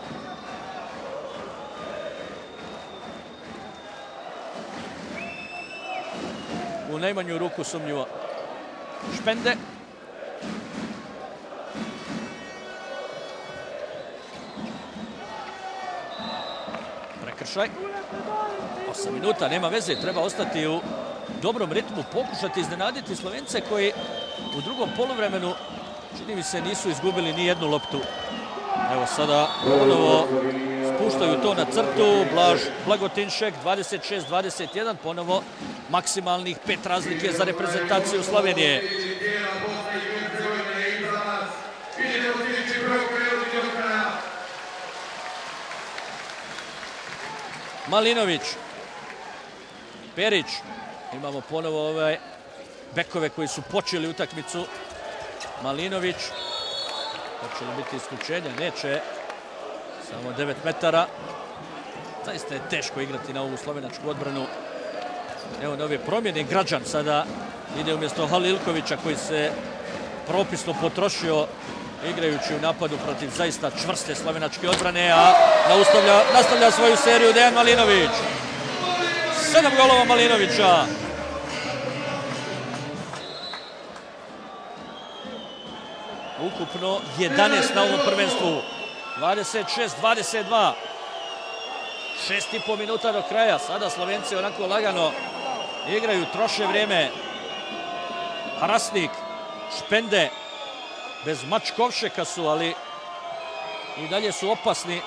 U najmanju ruku sumnjivo. Špende. Prekršaj. 8 minuta, nema veze, treba ostati u dobrom ritmu, pokušati iznenaditi Slovence koji u drugom poluvremenu, čini mi se, nisu izgubili ni jednu loptu. Evo sada ponovo spuštaju to na crtu. Blagotinšek, 26-21, ponovo maksimalnih 5 razlike za reprezentaciju Slovenije. Malinović. Perić. Imamo ponovo ove bekove koji su počeli utakmicu. Malinović. Hoće li biti isključenja? Neće. Samo 9 metara. Zaista je teško igrati na ovu slovenačku odbranu. Evo nove promjene. Građan sada ide umjesto Halilkovića koji se propisno potrošio igrajući u napadu protiv zaista čvrste slovenačke odbrane, a nastavlja svoju seriju Dejan Malinović. 7 golova Malinovića. Ukupno 11 na ovom prvenstvu. 26-22. 6,5 minuta do kraja. Sada Slovenci onako lagano igraju, troše vrijeme. Hrastnik, Špende, bez Mačkovšeka su, ali i dalje su opasni.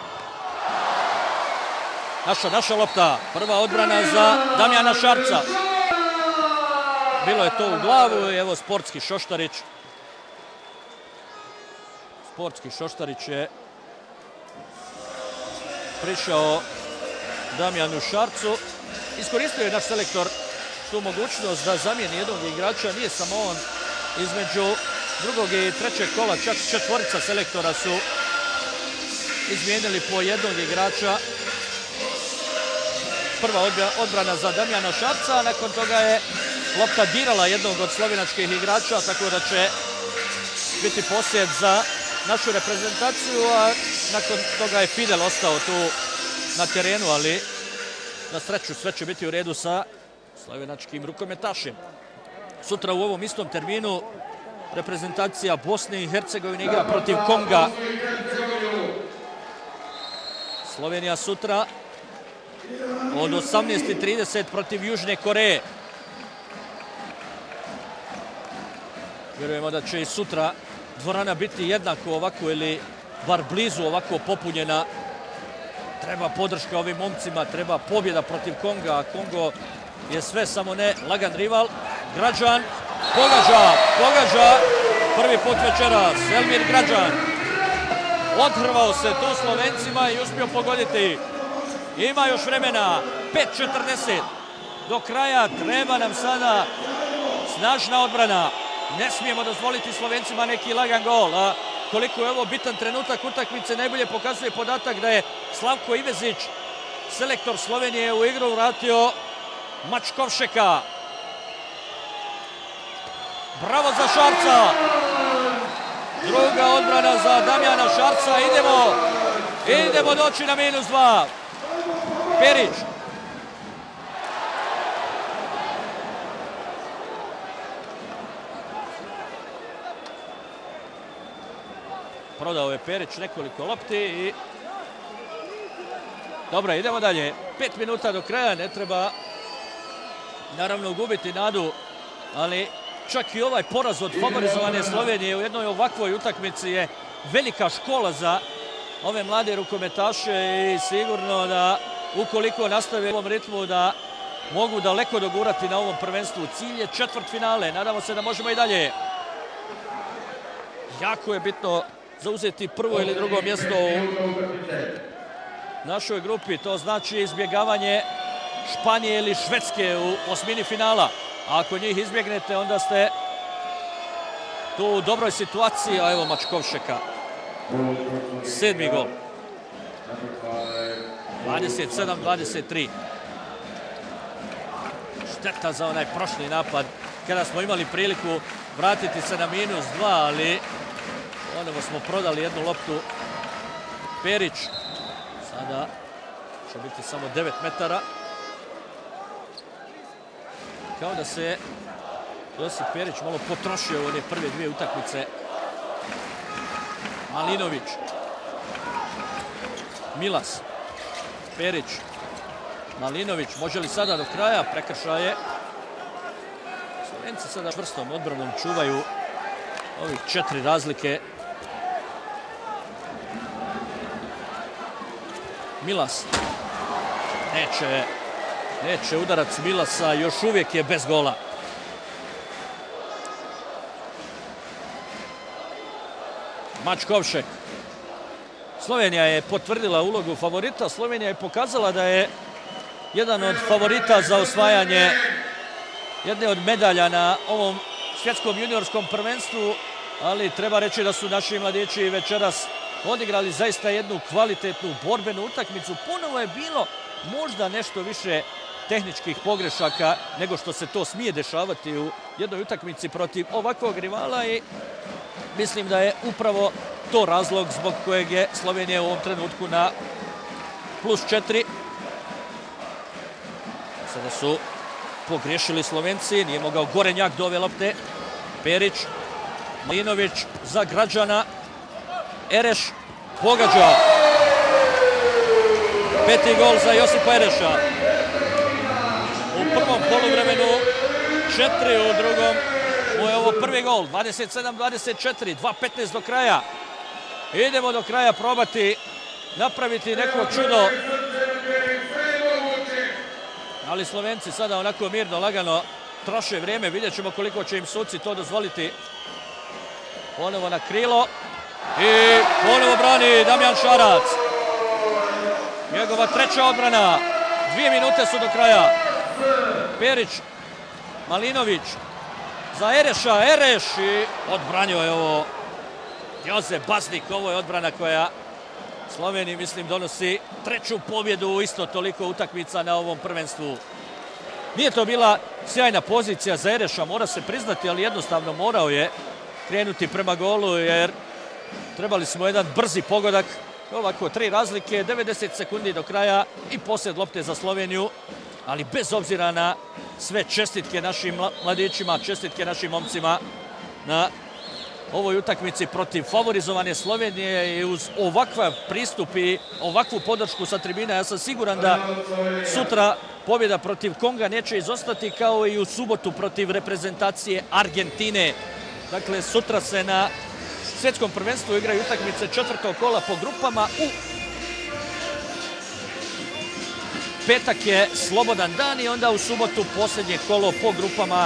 Naša lopta. Prva odbrana za Damjana Šarca. Bilo je to u glavu i evo sportski Šoštarić. Sportski Šoštarić je prišao Damjanu Šarcu. Iskoristio je naš selektor tu mogućnost da zamijeni jednog igrača. Nije samo on. Između drugog i trećeg kola čak 4 selektora su izmijenili po jednog igrača. Prva odbrana za Damjana Šarca, a nakon toga je lopta dirala jednog od slovenačkih igrača, tako da će biti posjed za našu reprezentaciju, a nakon toga je Fidel ostao tu na terenu, ali na sreću sve će biti u redu sa slovenačkim rukometašem. Sutra u ovom istom terminu reprezentacija Bosne i Hercegovine igra protiv Konga. Slovenija sutra od 18:30 protiv Južne Koreje. Vjerujemo da će i sutra dvorana biti jednako ovako ili bar blizu ovako popunjena. Treba podrška ovim momcima, treba pobjeda protiv Konga, a Kongo je sve samo ne lagan rival. Građan pogađa prvi put večeras. Elmir Građan odhrvao se tu Slovencima i uspio pogoditi. Ima još vremena, 5:40 do kraja, treba nam sada snažna odbrana. Ne smijemo dozvoliti Slovencima neki lagan gol, a koliko je ovo bitan trenutak utakmice najbolje pokazuje podatak da je Slavko Ivezić, selektor Slovenije, u igru vratio Mačkovšeka. Bravo za Šarca. Druga odbrana za Damjana Šarca. Idemo Idemo doći na -2. Perić. Prodao je Perić nekoliko lopti i... Dobro, idemo dalje. 5 minuta do kraja, ne treba naravno gubiti nadu, ali čak i ovaj poraz od favorizovane Slovenije u jednoj ovakvoj utakmici je velika škola za ove mlade rukometaše i sigurno da ukoliko nastave u ovom ritmu da mogu daleko dogurati na ovom prvenstvu. Cilj je četvrtfinale, nadamo se da možemo i dalje. Jako je bitno zauzeti prvo ili drugo mjesto u našoj grupi, to znači izbjegavanje Španije ili Švedske u osmini finala. A ako njih izbjegnete, onda ste tu u dobroj situaciji. A evo Mačkovšeka. 7. gol. 27-23. Šteta za onaj prošli napad kada smo imali priliku vratiti se na -2, ali ponovo smo prodali jednu loptu. Perić. Sada će biti samo 9 metara. Kao da se Josip Perić malo potrošio u one prve dvije utakmice. Malinović. Milas. Perić. Malinović. Može li sada do kraja? Prekršaje. Slovenci sada čvrstom odbranom čuvaju ovih 4 razlike. Milas. Neće udarac Milasa, još uvijek je bez gola. Mačkovšek. Slovenija je potvrdila ulogu favorita. Slovenija je pokazala da je jedan od favorita za osvajanje jedne od medalja na ovom svjetskom juniorskom prvenstvu, ali treba reći da su naši mladići večeras odigrali zaista jednu kvalitetnu borbenu utakmicu. Ponovo je bilo možda nešto više tehničkih pogrešaka nego što se to smije dešavati u jednoj utakmici protiv ovakvog rivala i mislim da je upravo to razlog zbog kojeg je Slovenija u ovom trenutku na +4. Sada su pogriješili Slovenci, nije mogao Gorenjak do ove lopte. Perić, Malinović za Građana. Ereš pogađa. 5. gol za Josipa Ereša. U prvom poluvremenu 4, u drugom mu je ovo prvi gol. 27-24, 2:15 do kraja. Idemo do kraja probati napraviti neko čudo. Ali Slovenci sada onako mirno, lagano troše vrijeme. Vidjet ćemo koliko će im suci to dozvoliti. Ponovo na krilo. I ponovo brani Damjan Šarac. Njegova treća odbrana. 2 minute su do kraja. Perić, Malinović za Ereša. Ereš i odbranio je ovo Jozef Baznik. Ovo je odbrana koja Sloveniji, mislim, donosi treću pobjedu u isto toliko utakmica na ovom prvenstvu. Nije to bila sjajna pozicija za Ereša, mora se priznati, ali jednostavno morao je krenuti prema golu jer trebali smo jedan brzi pogodak. Ovako 3 razlike, 90 sekundi do kraja i posjed lopte za Sloveniju. Ali bez obzira na sve, čestitke našim mladićima, čestitke našim momcima na ovoj utakmici protiv favorizovane Slovenije i uz ovakav pristup i ovakvu podršku sa tribina. Ja sam siguran da sutra pobjeda protiv Konga neće izostati, kao i u subotu protiv reprezentacije Argentine. Dakle, sutra se na svjetskom prvenstvu igraju utakmice 4. kola po grupama. U petak je slobodan dan i onda u subotu posljednje kolo po grupama.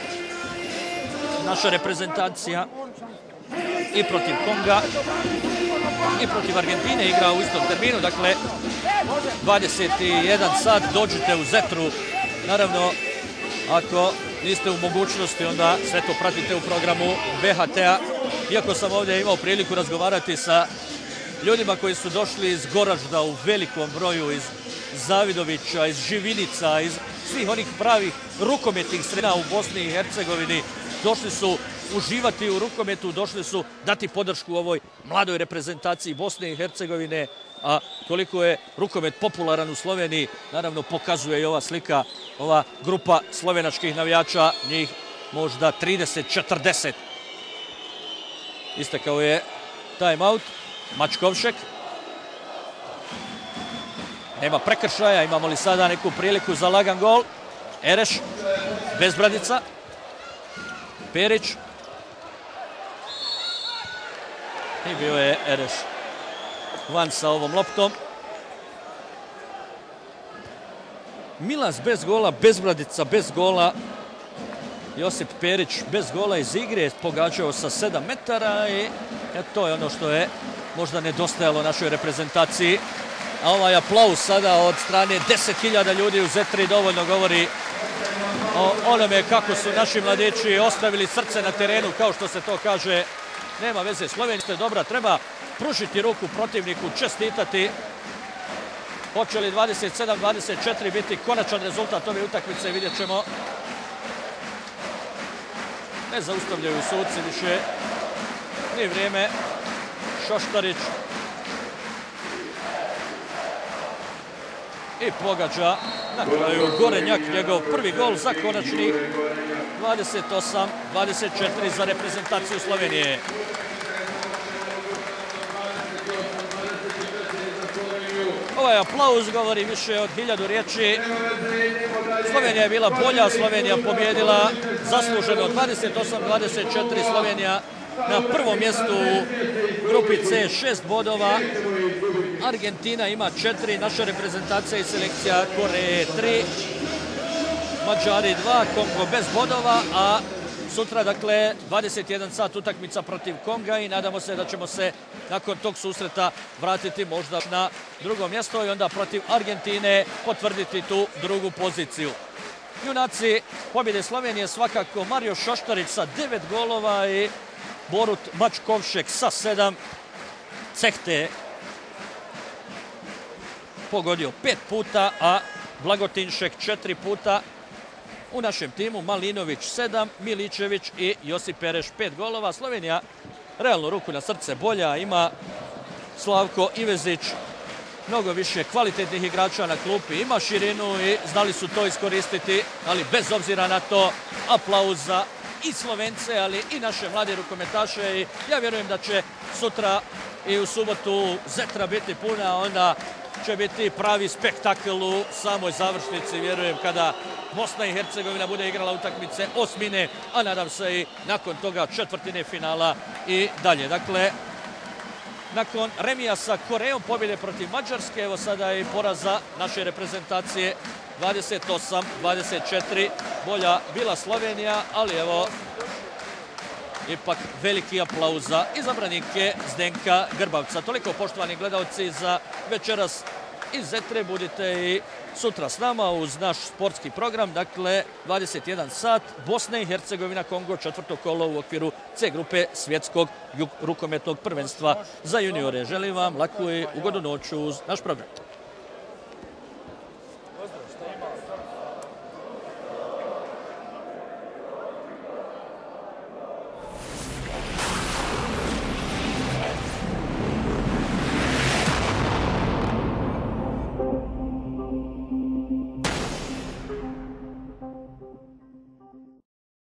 Naša reprezentacija i protiv Konga i protiv Argentine igra u istom terminu. Dakle, 21 sat, dođite u Zetru. Naravno, ako niste u mogućnosti, onda sve to pratite u programu BHT-a. Iako sam ovdje imao priliku razgovarati sa ljudima koji su došli iz Goražda u velikom broju, iz Zavidovića, iz Živinica, iz svih onih pravih rukometnih sredina u Bosni i Hercegovini. Došli su uživati u rukometu, došli su dati podršku ovoj mladoj reprezentaciji Bosne i Hercegovine, a koliko je rukomet popularan u Sloveniji, naravno pokazuje i ova slika, ova grupa slovenačkih navijača, njih možda 30-40. Istekao je time out, Mačkovšek. Nema prekršaja, imamo li sada neku priliku za lagan gol? Ereš, Bezbradica, Perić. I bio je Ereš van sa ovom loptom. Milas bez gola, Bezbradica bez gola. Josip Perić bez gola iz igre, pogađao sa 7 metara i to je ono što je možda nedostajalo našoj reprezentaciji. A ovaj aplauz sada od strane 10.000 ljudi u Zetri dovoljno govori o onome kako su naši mladići ostavili srce na terenu, kao što se to kaže. Nema veze, Slovenija je dobra, treba pružiti ruku protivniku, čestitati. Hoće li 27-24 biti konačan rezultat ove utakmice, vidjet ćemo. Ne zaustavljaju suci više ni vrijeme. Šoštarić i pogađa na kraju Gorenjak, njegov prvi gol za konačnih 28-24 za reprezentaciju Slovenije. Ovaj aplauz govori više od 1000 riječi. Slovenija je bila bolja, Slovenija pobjedila zasluženo 28-24. Slovenija na prvom mjestu u grupi C, 6 bodova. Argentina ima 4, naša reprezentacija i selekcija Koreje 3, Mađari 2, Kongo bez bodova, a sutra, dakle, 21 sat utakmica protiv Konga i nadamo se da ćemo se nakon tog susreta vratiti možda na drugo mjesto i onda protiv Argentine potvrditi tu drugu poziciju. Junaci pobjede Slovenije svakako Mario Šoštarić sa 9 golova i Borut Mačkovšek sa 7. Cehte pogodio 5 puta, a Blagotinšek 4 puta. U našem timu Malinović 7, Miličević i Josip Ereš 5 golova. Slovenija, realno ruku na srce, bolja, ima Slavko Ivezić mnogo više kvalitetnih igrača na klupi, ima širinu i znali su to iskoristiti, ali bez obzira na to aplauz za i Slovence, ali i naše mlade rukometaše i ja vjerujem da će sutra i u subotu Zetra biti puna, onda će biti pravi spektakl u samoj završnici, vjerujem, kada Bosna i Hercegovina bude igrala utakmice osmine, a nadam se i nakon toga četvrtine finala i dalje. Dakle, nakon remija sa Korejom, pobjede protiv Mađarske, evo sada i poraza naše reprezentacije 28-24. Bolja bila Slovenija, ali evo ipak veliki aplauz za izabranike Zdenka Grbavca. Toliko, poštovani gledalci, za večeras iz Zetre. Budite i sutra s nama uz naš sportski program. Dakle, 21 sat, Bosna i Hercegovina, Kongo, četvrto kolo u okviru C grupe svjetskog rukometnog prvenstva za juniore. Želim vam laku i ugodnu noć uz naš program.